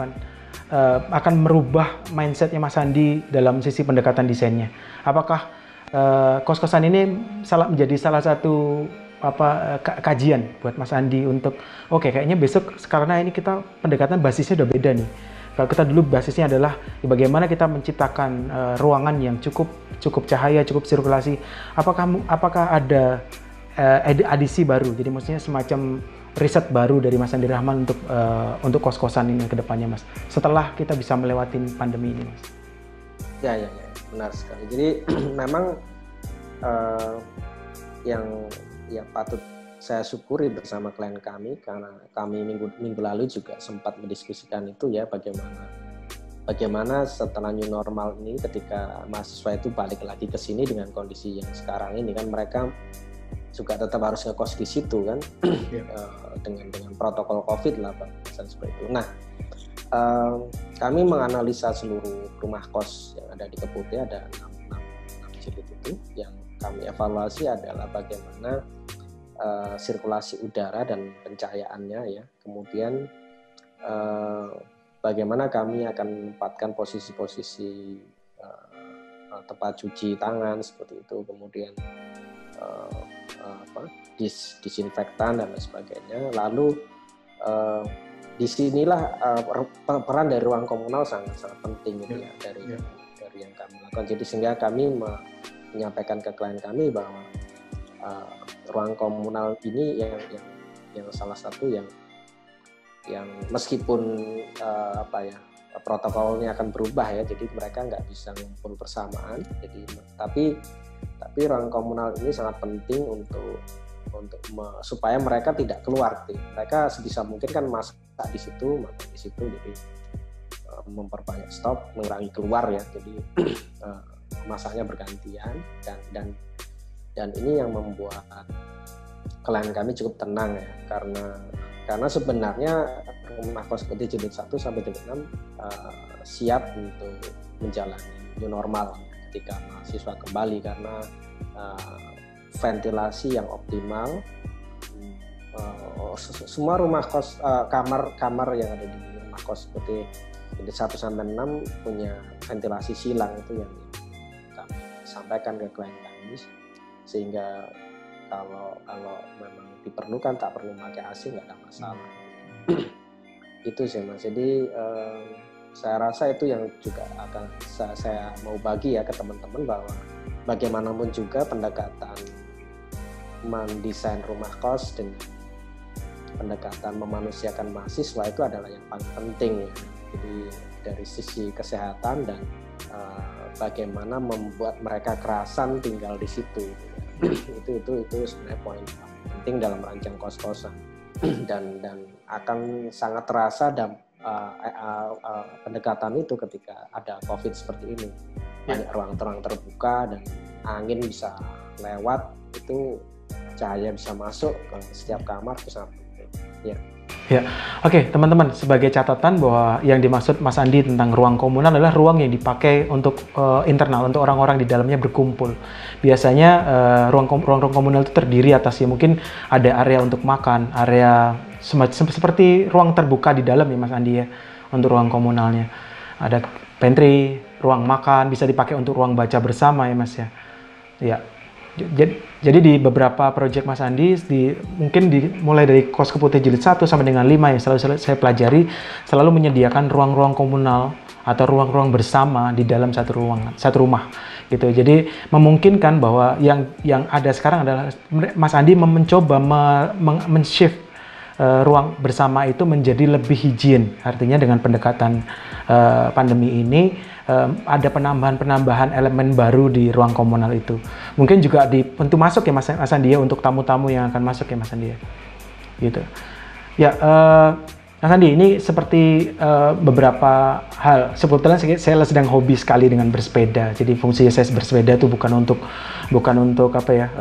akan merubah mindsetnya Mas Andi dalam sisi pendekatan desainnya? Apakah kos-kosan ini menjadi salah satu kajian buat Mas Andi untuk kayaknya besok, karena ini kita pendekatan basisnya udah beda nih. Kalau kita dulu basisnya adalah bagaimana kita menciptakan ruangan yang cukup cahaya, cukup sirkulasi. Apakah ada adisi baru? Jadi maksudnya semacam riset baru dari Mas Andi Rahman untuk kos-kosan ini ke depannya, Mas, setelah kita bisa melewati pandemi ini, Mas. Ya, benar sekali. Jadi memang yang patut saya syukuri bersama klien kami, karena kami minggu lalu juga sempat mendiskusikan itu ya, bagaimana bagaimana setelah new normal ini ketika mahasiswa itu balik lagi ke sini dengan kondisi yang sekarang ini kan mereka juga tetap harus ngekos di situ kan dengan protokol COVID lah Pak seperti itu. Nah, kami menganalisa seluruh rumah kos yang ada di Keputih, ada 6 jilid itu. Yang kami evaluasi adalah bagaimana sirkulasi udara dan pencahayaannya ya. Kemudian bagaimana kami akan menempatkan posisi-posisi tempat cuci tangan seperti itu, kemudian disinfektan dan lain sebagainya. Lalu disinilah peran dari ruang komunal sangat penting gitu ya dari yang kami lakukan. Jadi sehingga kami menyampaikan ke klien kami bahwa ruang komunal ini yang salah satu yang meskipun protokolnya akan berubah ya, jadi mereka nggak bisa ngumpul bersamaan. Jadi tapi ruang komunal ini sangat penting supaya mereka tidak keluar. Mereka sebisa mungkin kan masak di situ, makan di situ, jadi memperbanyak stok, mengurangi keluar ya. Jadi masaknya bergantian dan ini yang membuat klien kami cukup tenang ya, karena sebenarnya rumah kos Keputih jilid 1 sampai jilid 6 siap untuk menjalani new normal ketika mahasiswa kembali, karena ventilasi yang optimal, semua rumah kos kamar yang ada di rumah kos Keputih jilid 1 sampai 6 punya ventilasi silang, itu yang kami sampaikan ke klien kami, sehingga kalau memang diperlukan tak perlu pakai AC, nggak ada masalah. Itu sih Mas. Jadi saya rasa itu yang juga akan saya mau bagi ya ke teman-teman, bahwa bagaimanapun juga pendekatan mendesain rumah kos dengan pendekatan memanusiakan mahasiswa itu adalah yang paling penting ya. Jadi dari sisi kesehatan dan bagaimana membuat mereka kerasan tinggal di situ. itu sebenarnya poin penting dalam merancang kos-kosan dan akan sangat terasa dan pendekatan itu ketika ada COVID seperti ini. Banyak ruang-ruang terbuka dan angin bisa lewat, itu cahaya bisa masuk ke setiap kamar, itu sangat penting. Ya, oke teman-teman, sebagai catatan bahwa yang dimaksud Mas Andi tentang ruang komunal adalah ruang yang dipakai untuk internal, untuk orang-orang di dalamnya berkumpul. Biasanya ruang komunal itu terdiri atasnya mungkin ada area untuk makan, area seperti ruang terbuka di dalam ya Mas Andi ya, untuk ruang komunalnya. Ada pantry, ruang makan, bisa dipakai untuk ruang baca bersama ya Mas ya. Ya. Jadi di beberapa proyek Mas Andi, mulai dari Kos Keputih jilid 1 sampai dengan 5 yang selalu saya pelajari, selalu menyediakan ruang-ruang komunal atau ruang-ruang bersama di dalam satu rumah gitu. Jadi memungkinkan bahwa yang ada sekarang adalah Mas Andi mencoba men-shift ruang bersama itu menjadi lebih higien. Artinya dengan pendekatan pandemi ini ada penambahan elemen baru di ruang komunal itu. Mungkin juga untuk masuk ya Mas Andi ya, untuk tamu-tamu yang akan masuk ya Mas Andi ya. Gitu. Ya, Mas Andi, ini seperti beberapa hal. Sebetulnya saya sedang hobi sekali dengan bersepeda. Jadi fungsinya saya bersepeda itu bukan untuk apa ya,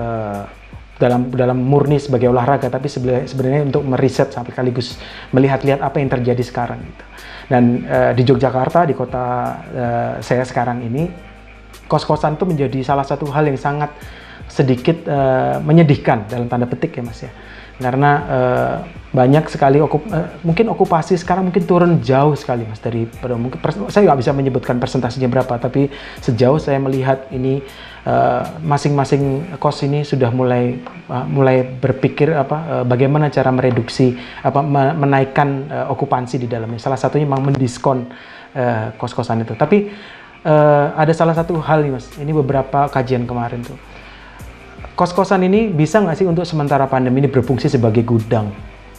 dalam murni sebagai olahraga, tapi sebenarnya untuk meriset sekaligus melihat-lihat apa yang terjadi sekarang gitu. Dan di Yogyakarta, di kota saya sekarang ini, kos-kosan itu menjadi salah satu hal yang sangat sedikit menyedihkan dalam tanda petik ya Mas ya. Karena banyak sekali mungkin okupasi sekarang mungkin turun jauh sekali Mas, saya nggak bisa menyebutkan persentasenya berapa, tapi sejauh saya melihat ini masing-masing kos ini sudah mulai berpikir bagaimana cara mereduksi menaikkan okupansi di dalamnya. Salah satunya memang mendiskon kos-kosan itu. Tapi ada salah satu hal nih Mas, ini beberapa kajian kemarin tuh. Kos-kosan ini bisa nggak sih untuk sementara pandemi ini berfungsi sebagai gudang?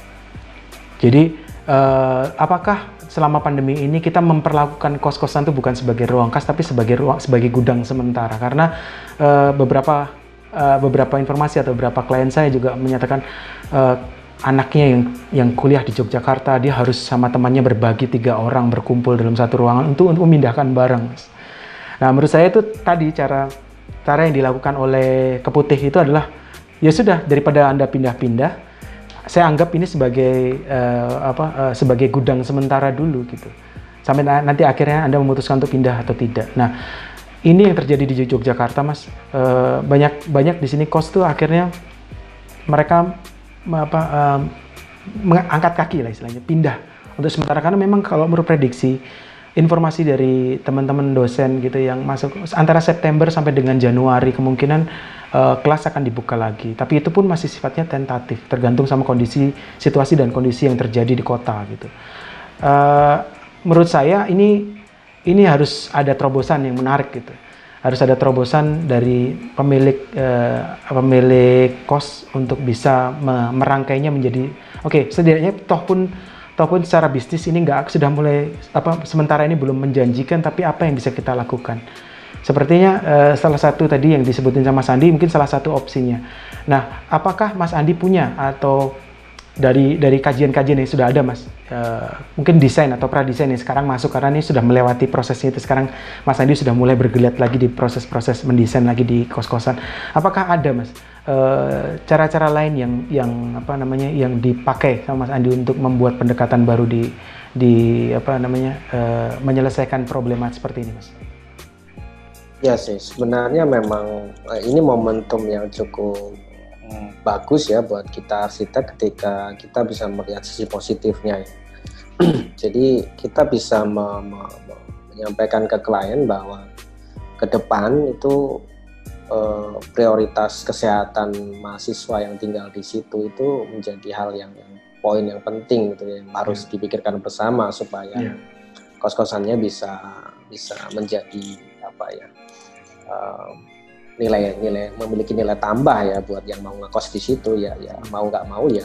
Jadi apakah selama pandemi ini kita memperlakukan kos-kosan itu bukan sebagai ruang kas tapi sebagai gudang sementara? Karena beberapa informasi atau beberapa klien saya juga menyatakan anaknya yang kuliah di Yogyakarta, dia harus sama temannya berbagi 3 orang berkumpul dalam satu ruangan untuk memindahkan barang, Mas. Nah, menurut saya itu tadi cara yang dilakukan oleh Keputih itu adalah, ya sudah, daripada Anda pindah-pindah, saya anggap ini sebagai sebagai gudang sementara dulu gitu. Sampai nanti akhirnya Anda memutuskan untuk pindah atau tidak. Nah, ini yang terjadi di Yogyakarta, Mas. Banyak di sini kos tuh akhirnya mereka mengangkat kaki lah istilahnya, pindah untuk sementara, karena memang kalau menurut prediksi informasi dari teman-teman dosen gitu yang masuk antara September sampai dengan Januari kemungkinan kelas akan dibuka lagi, tapi itu pun masih sifatnya tentatif, tergantung sama kondisi, situasi dan kondisi yang terjadi di kota gitu. Menurut saya ini harus ada terobosan yang menarik gitu. Harus ada terobosan dari pemilik kos untuk bisa merangkainya menjadi oke, setidaknya toh pun secara bisnis ini sudah mulai sementara ini belum menjanjikan, tapi apa yang bisa kita lakukan? Sepertinya salah satu tadi yang disebutin sama Mas Andi mungkin salah satu opsinya. Nah, apakah Mas Andi punya atau dari kajian-kajian yang sudah ada, Mas, mungkin desain atau pradesain yang sekarang masuk, karena ini sudah melewati prosesnya itu, sekarang Mas Andi sudah mulai bergeliat lagi di proses mendesain lagi di kos-kosan. Apakah ada, Mas, cara-cara lain yang dipakai sama Mas Andi untuk membuat pendekatan baru menyelesaikan problema seperti ini, Mas? Ya sih, sebenarnya memang ini momentum yang cukup bagus ya buat kita arsitek ketika kita bisa melihat sisi positifnya ya. Jadi kita bisa menyampaikan ke klien bahwa ke depan itu prioritas kesehatan mahasiswa yang tinggal di situ itu menjadi hal yang poin yang penting gitu ya, yang harus dipikirkan bersama supaya kos-kosannya bisa menjadi nilai memiliki nilai tambah ya buat yang mau ngekos di situ ya mau nggak mau ya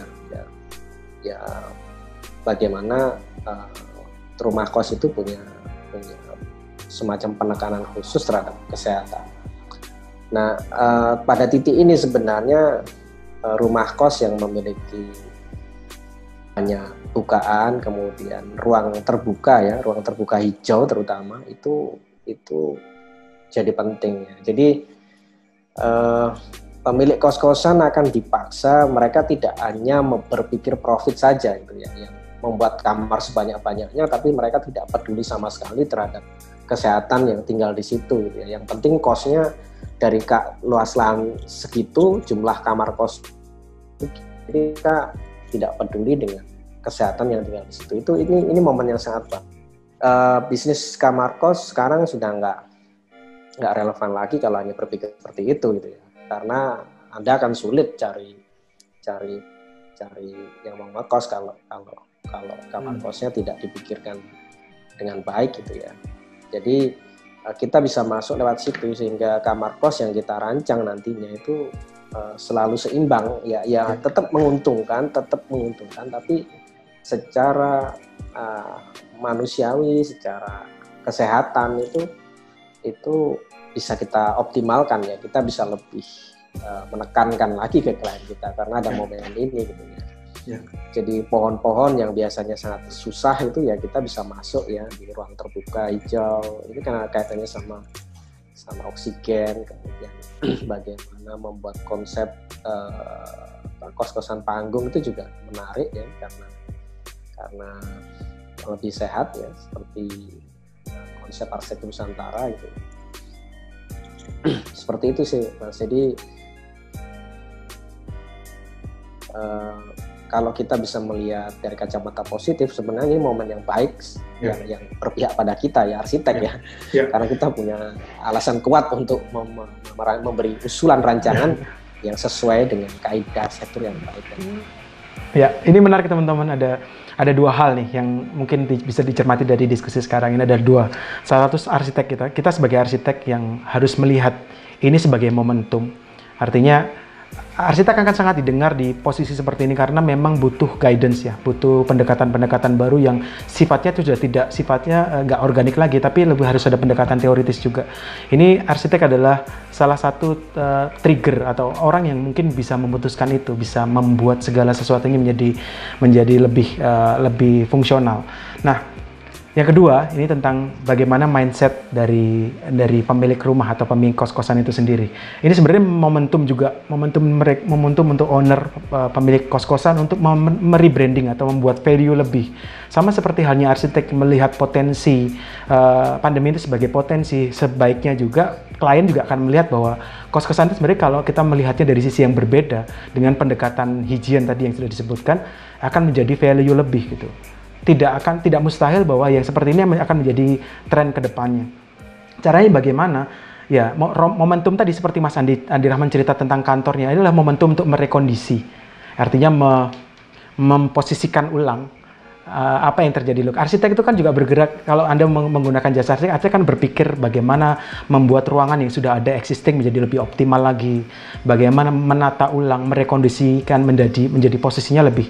bagaimana rumah kos itu punya semacam penekanan khusus terhadap kesehatan. Nah, pada titik ini sebenarnya rumah kos yang memiliki banyak bukaan, kemudian ruang terbuka hijau terutama itu jadi penting ya. Jadi pemilik kos-kosan akan dipaksa, mereka tidak hanya berpikir profit saja gitu ya, yang membuat kamar sebanyak-banyaknya, tapi mereka tidak peduli sama sekali terhadap kesehatan yang tinggal di situ gitu ya. Yang penting kosnya dari luas lahan segitu, jumlah kamar kos, jadi kita tidak peduli dengan kesehatan yang tinggal di situ. Ini momen yang sangat baik. Bisnis kamar kos sekarang sudah nggak relevan lagi kalau hanya berpikir seperti itu gitu ya, karena Anda akan sulit cari yang mau ngekos kalau kamar kosnya tidak dipikirkan dengan baik gitu ya. Jadi kita bisa masuk lewat situ sehingga kamar kos yang kita rancang nantinya itu selalu seimbang ya tetap menguntungkan tapi secara manusiawi, secara kesehatan itu bisa kita optimalkan ya, kita bisa lebih menekankan lagi ke klien kita karena ada momen ini gitu ya. Jadi pohon-pohon yang biasanya sangat susah itu ya kita bisa masuk ya di ruang terbuka hijau, ini karena kaitannya sama oksigen, kemudian bagaimana membuat konsep kos-kosan panggung itu juga menarik ya karena lebih sehat ya, seperti konsep arsitektur Nusantara gitu. Seperti itu sih Mas. Jadi kalau kita bisa melihat dari kacamata positif, sebenarnya ini momen yang baik yang berpihak pada kita ya arsitek ya. Karena kita punya alasan kuat untuk memberi usulan rancangan yang sesuai dengan kaidah arsitektur yang baik. Ya, ini menarik teman-teman, ada dua hal nih yang mungkin bisa dicermati dari diskusi sekarang ini. Ada dua. Salah satu arsitek kita sebagai arsitek yang harus melihat ini sebagai momentum. Artinya arsitek akan sangat didengar di posisi seperti ini karena memang butuh guidance ya, butuh pendekatan-pendekatan baru yang sifatnya itu sudah tidak sifatnya nggak organik lagi, tapi lebih harus ada pendekatan teoritis juga. Ini arsitek adalah salah satu trigger atau orang yang mungkin bisa memutuskan itu, bisa membuat segala sesuatunya menjadi lebih fungsional. Nah, yang kedua, ini tentang bagaimana mindset dari pemilik rumah atau pemilik kos-kosan itu sendiri. Ini sebenarnya momentum juga, momentum untuk owner, pemilik kos-kosan untuk merebranding atau membuat value lebih. Sama seperti halnya arsitek melihat potensi pandemi itu sebagai potensi, sebaiknya juga klien juga akan melihat bahwa kos-kosan itu sebenarnya kalau kita melihatnya dari sisi yang berbeda dengan pendekatan higien tadi yang sudah disebutkan akan menjadi value lebih gitu. Tidak mustahil bahwa yang seperti ini akan menjadi tren ke depannya. Caranya bagaimana? Ya, momentum tadi seperti Mas Andi Rahman cerita tentang kantornya, ini adalah momentum untuk merekondisi. Artinya memposisikan ulang apa yang terjadi. Loh, arsitek itu kan juga bergerak, kalau Anda menggunakan jasa arsitek kan berpikir bagaimana membuat ruangan yang sudah ada existing menjadi lebih optimal lagi, bagaimana menata ulang, merekondisikan menjadi posisinya lebih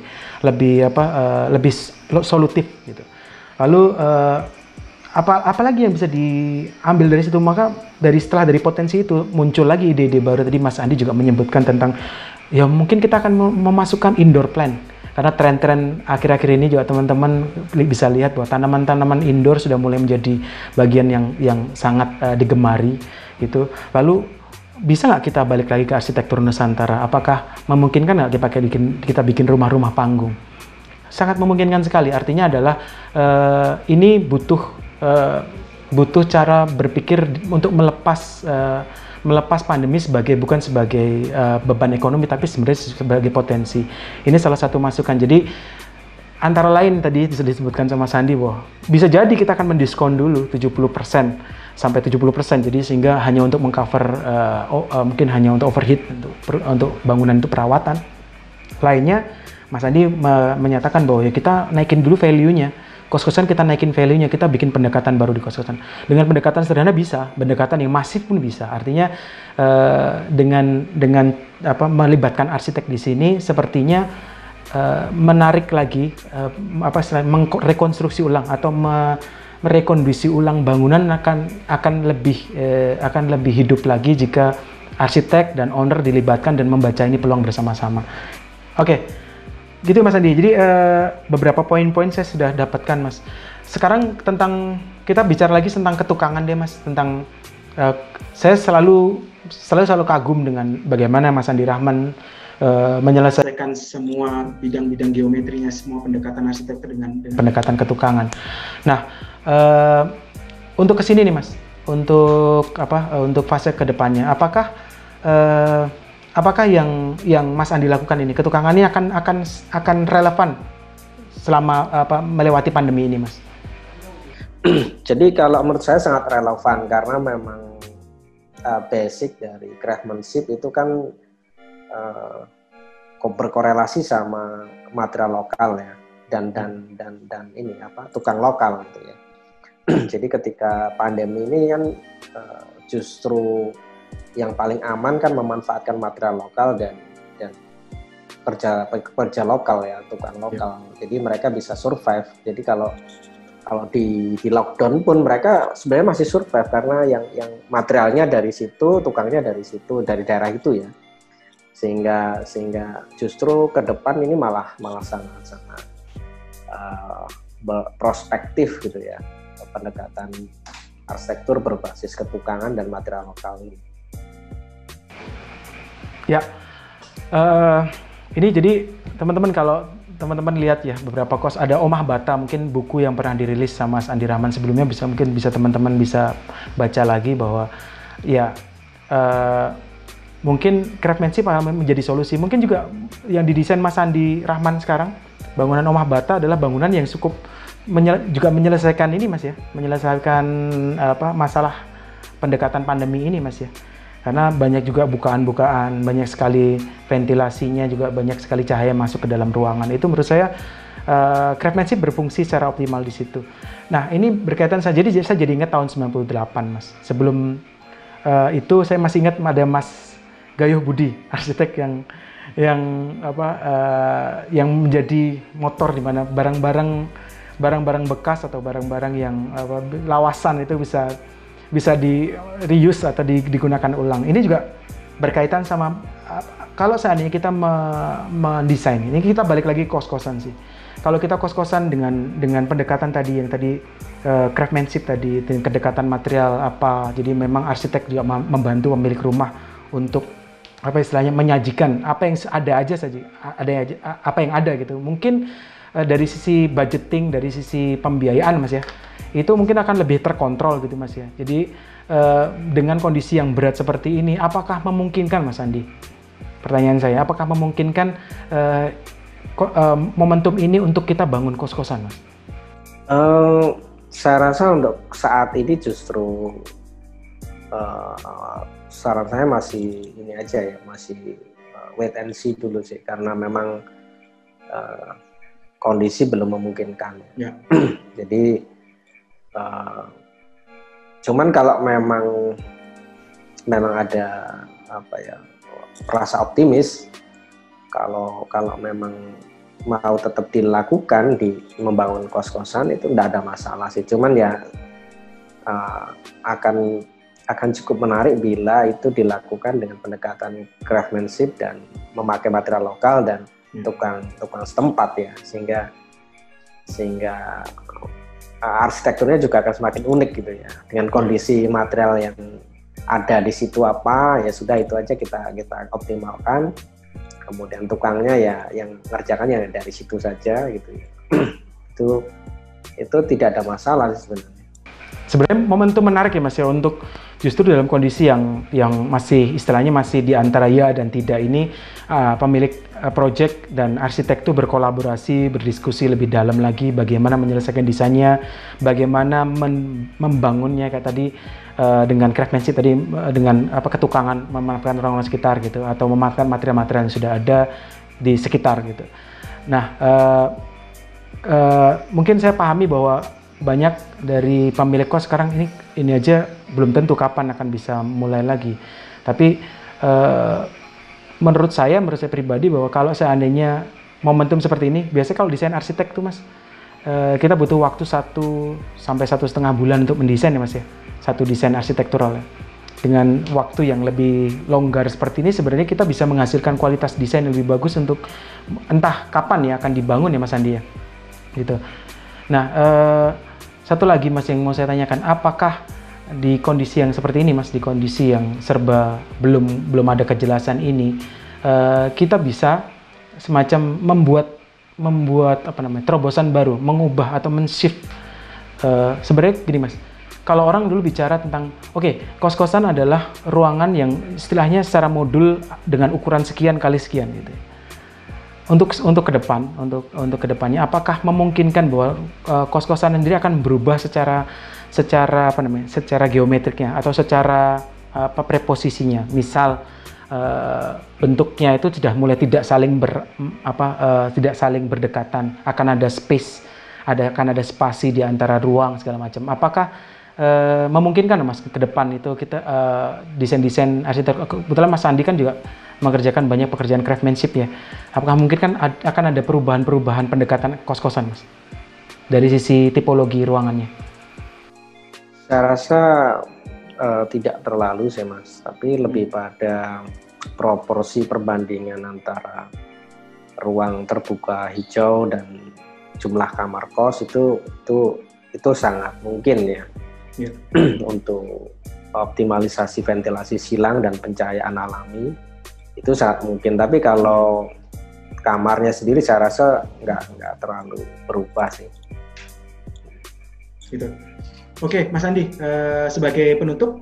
solutif gitu. Lalu apalagi yang bisa diambil dari situ, maka setelah dari potensi itu muncul lagi ide-ide baru. Tadi Mas Andi juga menyebutkan tentang ya mungkin kita akan memasukkan indoor plant. Karena tren-tren akhir-akhir ini juga teman-teman bisa lihat bahwa tanaman-tanaman indoor sudah mulai menjadi bagian yang sangat digemari gitu. Lalu bisa nggak kita balik lagi ke arsitektur Nusantara? Apakah memungkinkan nggak kita bikin rumah-rumah panggung? Sangat memungkinkan sekali. Artinya adalah ini butuh cara berpikir untuk melepas pandemi bukan sebagai beban ekonomi, tapi sebenarnya sebagai potensi. Ini salah satu masukan. Jadi antara lain tadi disebutkan sama Sandi bahwa bisa jadi kita akan mendiskon dulu 70% sampai 70%. Jadi sehingga hanya untuk mengcover mungkin hanya untuk overheat untuk bangunan itu perawatan. Lainnya Mas Andi menyatakan bahwa ya kita naikin dulu value-nya. Kos-kosan kita naikin value-nya, kita bikin pendekatan baru di kos-kosan. Dengan pendekatan sederhana bisa, pendekatan yang masif pun bisa. Artinya dengan melibatkan arsitek di sini sepertinya menarik lagi merekonstruksi ulang atau merekondisi ulang bangunan akan lebih hidup lagi jika arsitek dan owner dilibatkan dan membaca ini peluang bersama-sama. Oke. Gitu Mas Andi, jadi beberapa poin-poin saya sudah dapatkan Mas. Sekarang kita bicara lagi tentang ketukangan deh Mas, tentang saya selalu kagum dengan bagaimana Mas Andi Rahman menyelesaikan semua bidang-bidang geometrinya, semua pendekatan arsitektur dengan pendekatan ketukangan. Nah, untuk kesini nih Mas, untuk fase kedepannya, apakah yang Mas Andi lakukan ini, ketukangannya akan relevan selama melewati pandemi ini, Mas? Jadi kalau menurut saya sangat relevan karena memang basic dari craftsmanship itu kan berkorelasi sama material lokal ya dan ini tukang lokal gitu ya. Jadi ketika pandemi ini kan justru yang paling aman kan memanfaatkan material lokal dan pekerja lokal ya, tukang lokal. Ya. Jadi mereka bisa survive. Jadi kalau di lockdown pun mereka sebenarnya masih survive karena yang materialnya dari situ, tukangnya dari situ, dari daerah itu ya. Sehingga justru ke depan ini malah sangat prospektif gitu ya, pendekatan arsitektur berbasis ketukangan dan material lokal ini. Ya, ini jadi teman-teman kalau teman-teman lihat ya beberapa kos ada Omah Bata, mungkin buku yang pernah dirilis sama Mas Andi Rahman sebelumnya mungkin bisa teman-teman bisa baca lagi bahwa ya mungkin craftsmanship menjadi solusi. Mungkin juga yang didesain Mas Andi Rahman sekarang bangunan Omah Bata adalah bangunan yang cukup juga menyelesaikan ini Mas ya, menyelesaikan masalah pendekatan pandemi ini Mas ya. Karena banyak juga bukaan-bukaan, banyak sekali ventilasinya, juga banyak sekali cahaya masuk ke dalam ruangan. Itu menurut saya craftsmanship berfungsi secara optimal di situ. Nah, ini berkaitan saya jadi ingat tahun 98, Mas. Sebelum itu saya masih ingat ada Mas Gayuh Budi, arsitek yang yang menjadi motor di mana barang-barang bekas atau barang-barang yang lawasan itu bisa di reuse atau digunakan ulang. Ini juga berkaitan sama kalau seandainya kita mendesain, ini kita balik lagi kos-kosan sih. Kalau kita kos-kosan dengan pendekatan tadi yang tadi craftsmanship tadi, kedekatan material apa, jadi memang arsitek juga membantu pemilik rumah untuk apa istilahnya menyajikan apa yang ada aja saja, apa yang ada gitu. Mungkin dari sisi budgeting, dari sisi pembiayaan Mas ya, itu mungkin akan lebih terkontrol gitu Mas ya. Jadi dengan kondisi yang berat seperti ini, apakah memungkinkan Mas Andi? Pertanyaan saya, apakah memungkinkan momentum ini untuk kita bangun kos-kosan Mas? Saya rasa untuk saat ini justru saran saya masih ini aja ya, masih wait and see dulu sih, karena memang kondisi belum memungkinkan. Ya. Jadi cuman kalau memang ada apa ya, rasa optimis kalau memang mau tetap dilakukan di membangun kos-kosan itu tidak ada masalah sih. Cuman ya akan cukup menarik bila itu dilakukan dengan pendekatan craftsmanship dan memakai material lokal dan tukang setempat ya, sehingga arsitekturnya juga akan semakin unik gitu ya, dengan kondisi material yang ada di situ apa ya sudah itu aja kita optimalkan, kemudian tukangnya ya yang ngerjakannya dari situ saja gitu ya. itu tidak ada masalah sebenarnya. Sebenarnya momentum menarik ya Mas ya, untuk justru dalam kondisi yang masih istilahnya masih di antara ya dan tidak ini, pemilik project dan arsitek itu berkolaborasi, berdiskusi lebih dalam lagi bagaimana menyelesaikan desainnya, bagaimana membangunnya kayak tadi dengan craftsmanship tadi, dengan ketukangan, memanfaatkan orang-orang sekitar gitu, atau memanfaatkan material-material yang sudah ada di sekitar gitu. Nah, mungkin saya pahami bahwa banyak dari pemilik kos sekarang ini aja belum tentu kapan akan bisa mulai lagi. Tapi menurut saya pribadi bahwa kalau seandainya momentum seperti ini, biasanya kalau desain arsitek tuh Mas, kita butuh waktu 1 sampai 1,5 bulan untuk mendesain ya Mas ya, satu desain arsitektural ya. Dengan waktu yang lebih longgar seperti ini, sebenarnya kita bisa menghasilkan kualitas desain yang lebih bagus untuk entah kapan ya akan dibangun ya Mas Andi ya, gitu. Nah, satu lagi Mas yang mau saya tanyakan, apakah di kondisi yang seperti ini Mas, di kondisi yang serba belum ada kejelasan ini, kita bisa semacam membuat terobosan baru, mengubah atau men-shift. Sebenarnya gini Mas, kalau orang dulu bicara tentang kos-kosan adalah ruangan yang istilahnya secara modul dengan ukuran sekian kali sekian gitu. Untuk ke depannya, apakah memungkinkan bahwa kos-kosan sendiri akan berubah secara geometriknya atau secara preposisinya? Misal bentuknya itu sudah mulai tidak saling berdekatan, akan ada space, akan ada spasi di antara ruang segala macam. Apakah memungkinkan Mas ke depan itu kita desain arsitek, kebetulan Mas Andi kan juga mengerjakan banyak pekerjaan craftsmanship ya. Apakah mungkin kan akan ada perubahan pendekatan kos-kosan Mas dari sisi tipologi ruangannya? Saya rasa tidak terlalu sih Mas, tapi lebih pada proporsi perbandingan antara ruang terbuka hijau dan jumlah kamar kos itu sangat mungkin ya. Untuk optimalisasi ventilasi silang dan pencahayaan alami itu sangat mungkin, tapi kalau kamarnya sendiri saya rasa nggak terlalu berubah sih. Gitu. Oke, Mas Andi, sebagai penutup,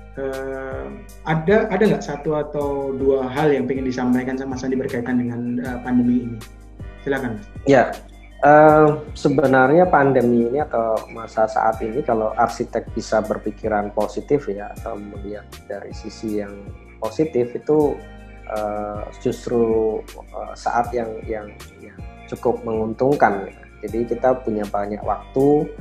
ada nggak satu atau dua hal yang ingin disampaikan sama Mas Andi berkaitan dengan pandemi ini? Silakan Mas. Ya. Sebenarnya pandemi ini atau masa saat ini, kalau arsitek bisa berpikiran positif ya, atau melihat dari sisi yang positif, itu justru saat yang cukup menguntungkan. Jadi kita punya banyak waktu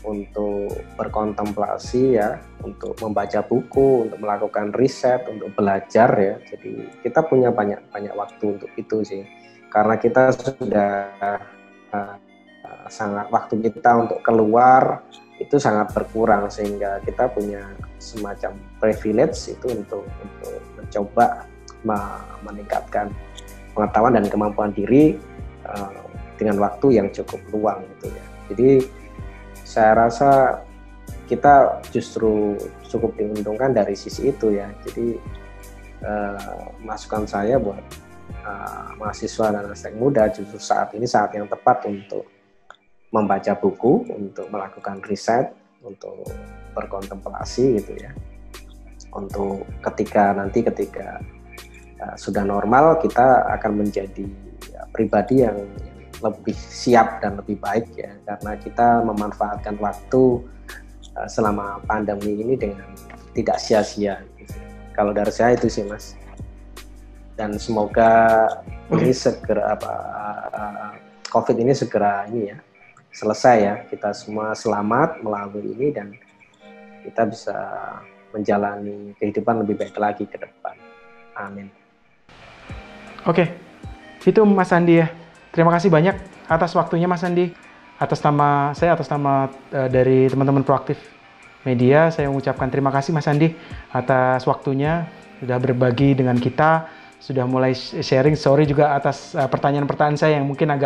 untuk berkontemplasi ya, untuk membaca buku, untuk melakukan riset, untuk belajar ya. Jadi kita punya banyak waktu untuk itu sih. Karena kita sudah sangat waktu kita untuk keluar itu sangat berkurang, sehingga kita punya semacam privilege itu untuk mencoba meningkatkan pengetahuan dan kemampuan diri dengan waktu yang cukup luang gitu ya. Jadi saya rasa kita justru cukup diuntungkan dari sisi itu ya. Jadi masukan saya buat mahasiswa dan arsitek muda, justru saat ini saat yang tepat untuk membaca buku, untuk melakukan riset, untuk berkontemplasi gitu ya. Untuk ketika sudah normal, kita akan menjadi pribadi yang lebih siap dan lebih baik ya, karena kita memanfaatkan waktu selama pandemi ini dengan tidak sia-sia gitu. Kalau dari saya itu sih Mas, dan semoga ini segera COVID ini segera ini ya selesai ya, kita semua selamat melalui ini dan kita bisa menjalani kehidupan lebih baik lagi ke depan. Amin. Oke, itu Mas Andi ya. Terima kasih banyak atas waktunya Mas Andi. Atas nama dari teman-teman Proaktif Media, saya mengucapkan terima kasih Mas Andi atas waktunya, sudah berbagi dengan kita, sudah mulai sharing. Sorry juga atas pertanyaan-pertanyaan saya yang mungkin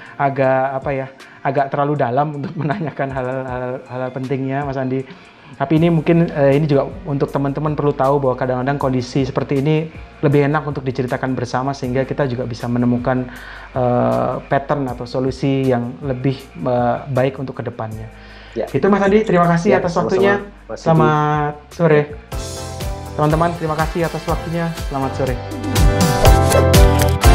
agak terlalu dalam untuk menanyakan hal-hal pentingnya Mas Andi. Tapi ini mungkin ini juga untuk teman-teman perlu tahu bahwa kadang-kadang kondisi seperti ini lebih enak untuk diceritakan bersama, sehingga kita juga bisa menemukan pattern atau solusi yang lebih baik untuk kedepannya. Ya. Itu Mas Andi, terima kasih atas waktunya. Selamat sore. Teman-teman, terima kasih atas waktunya. Selamat sore.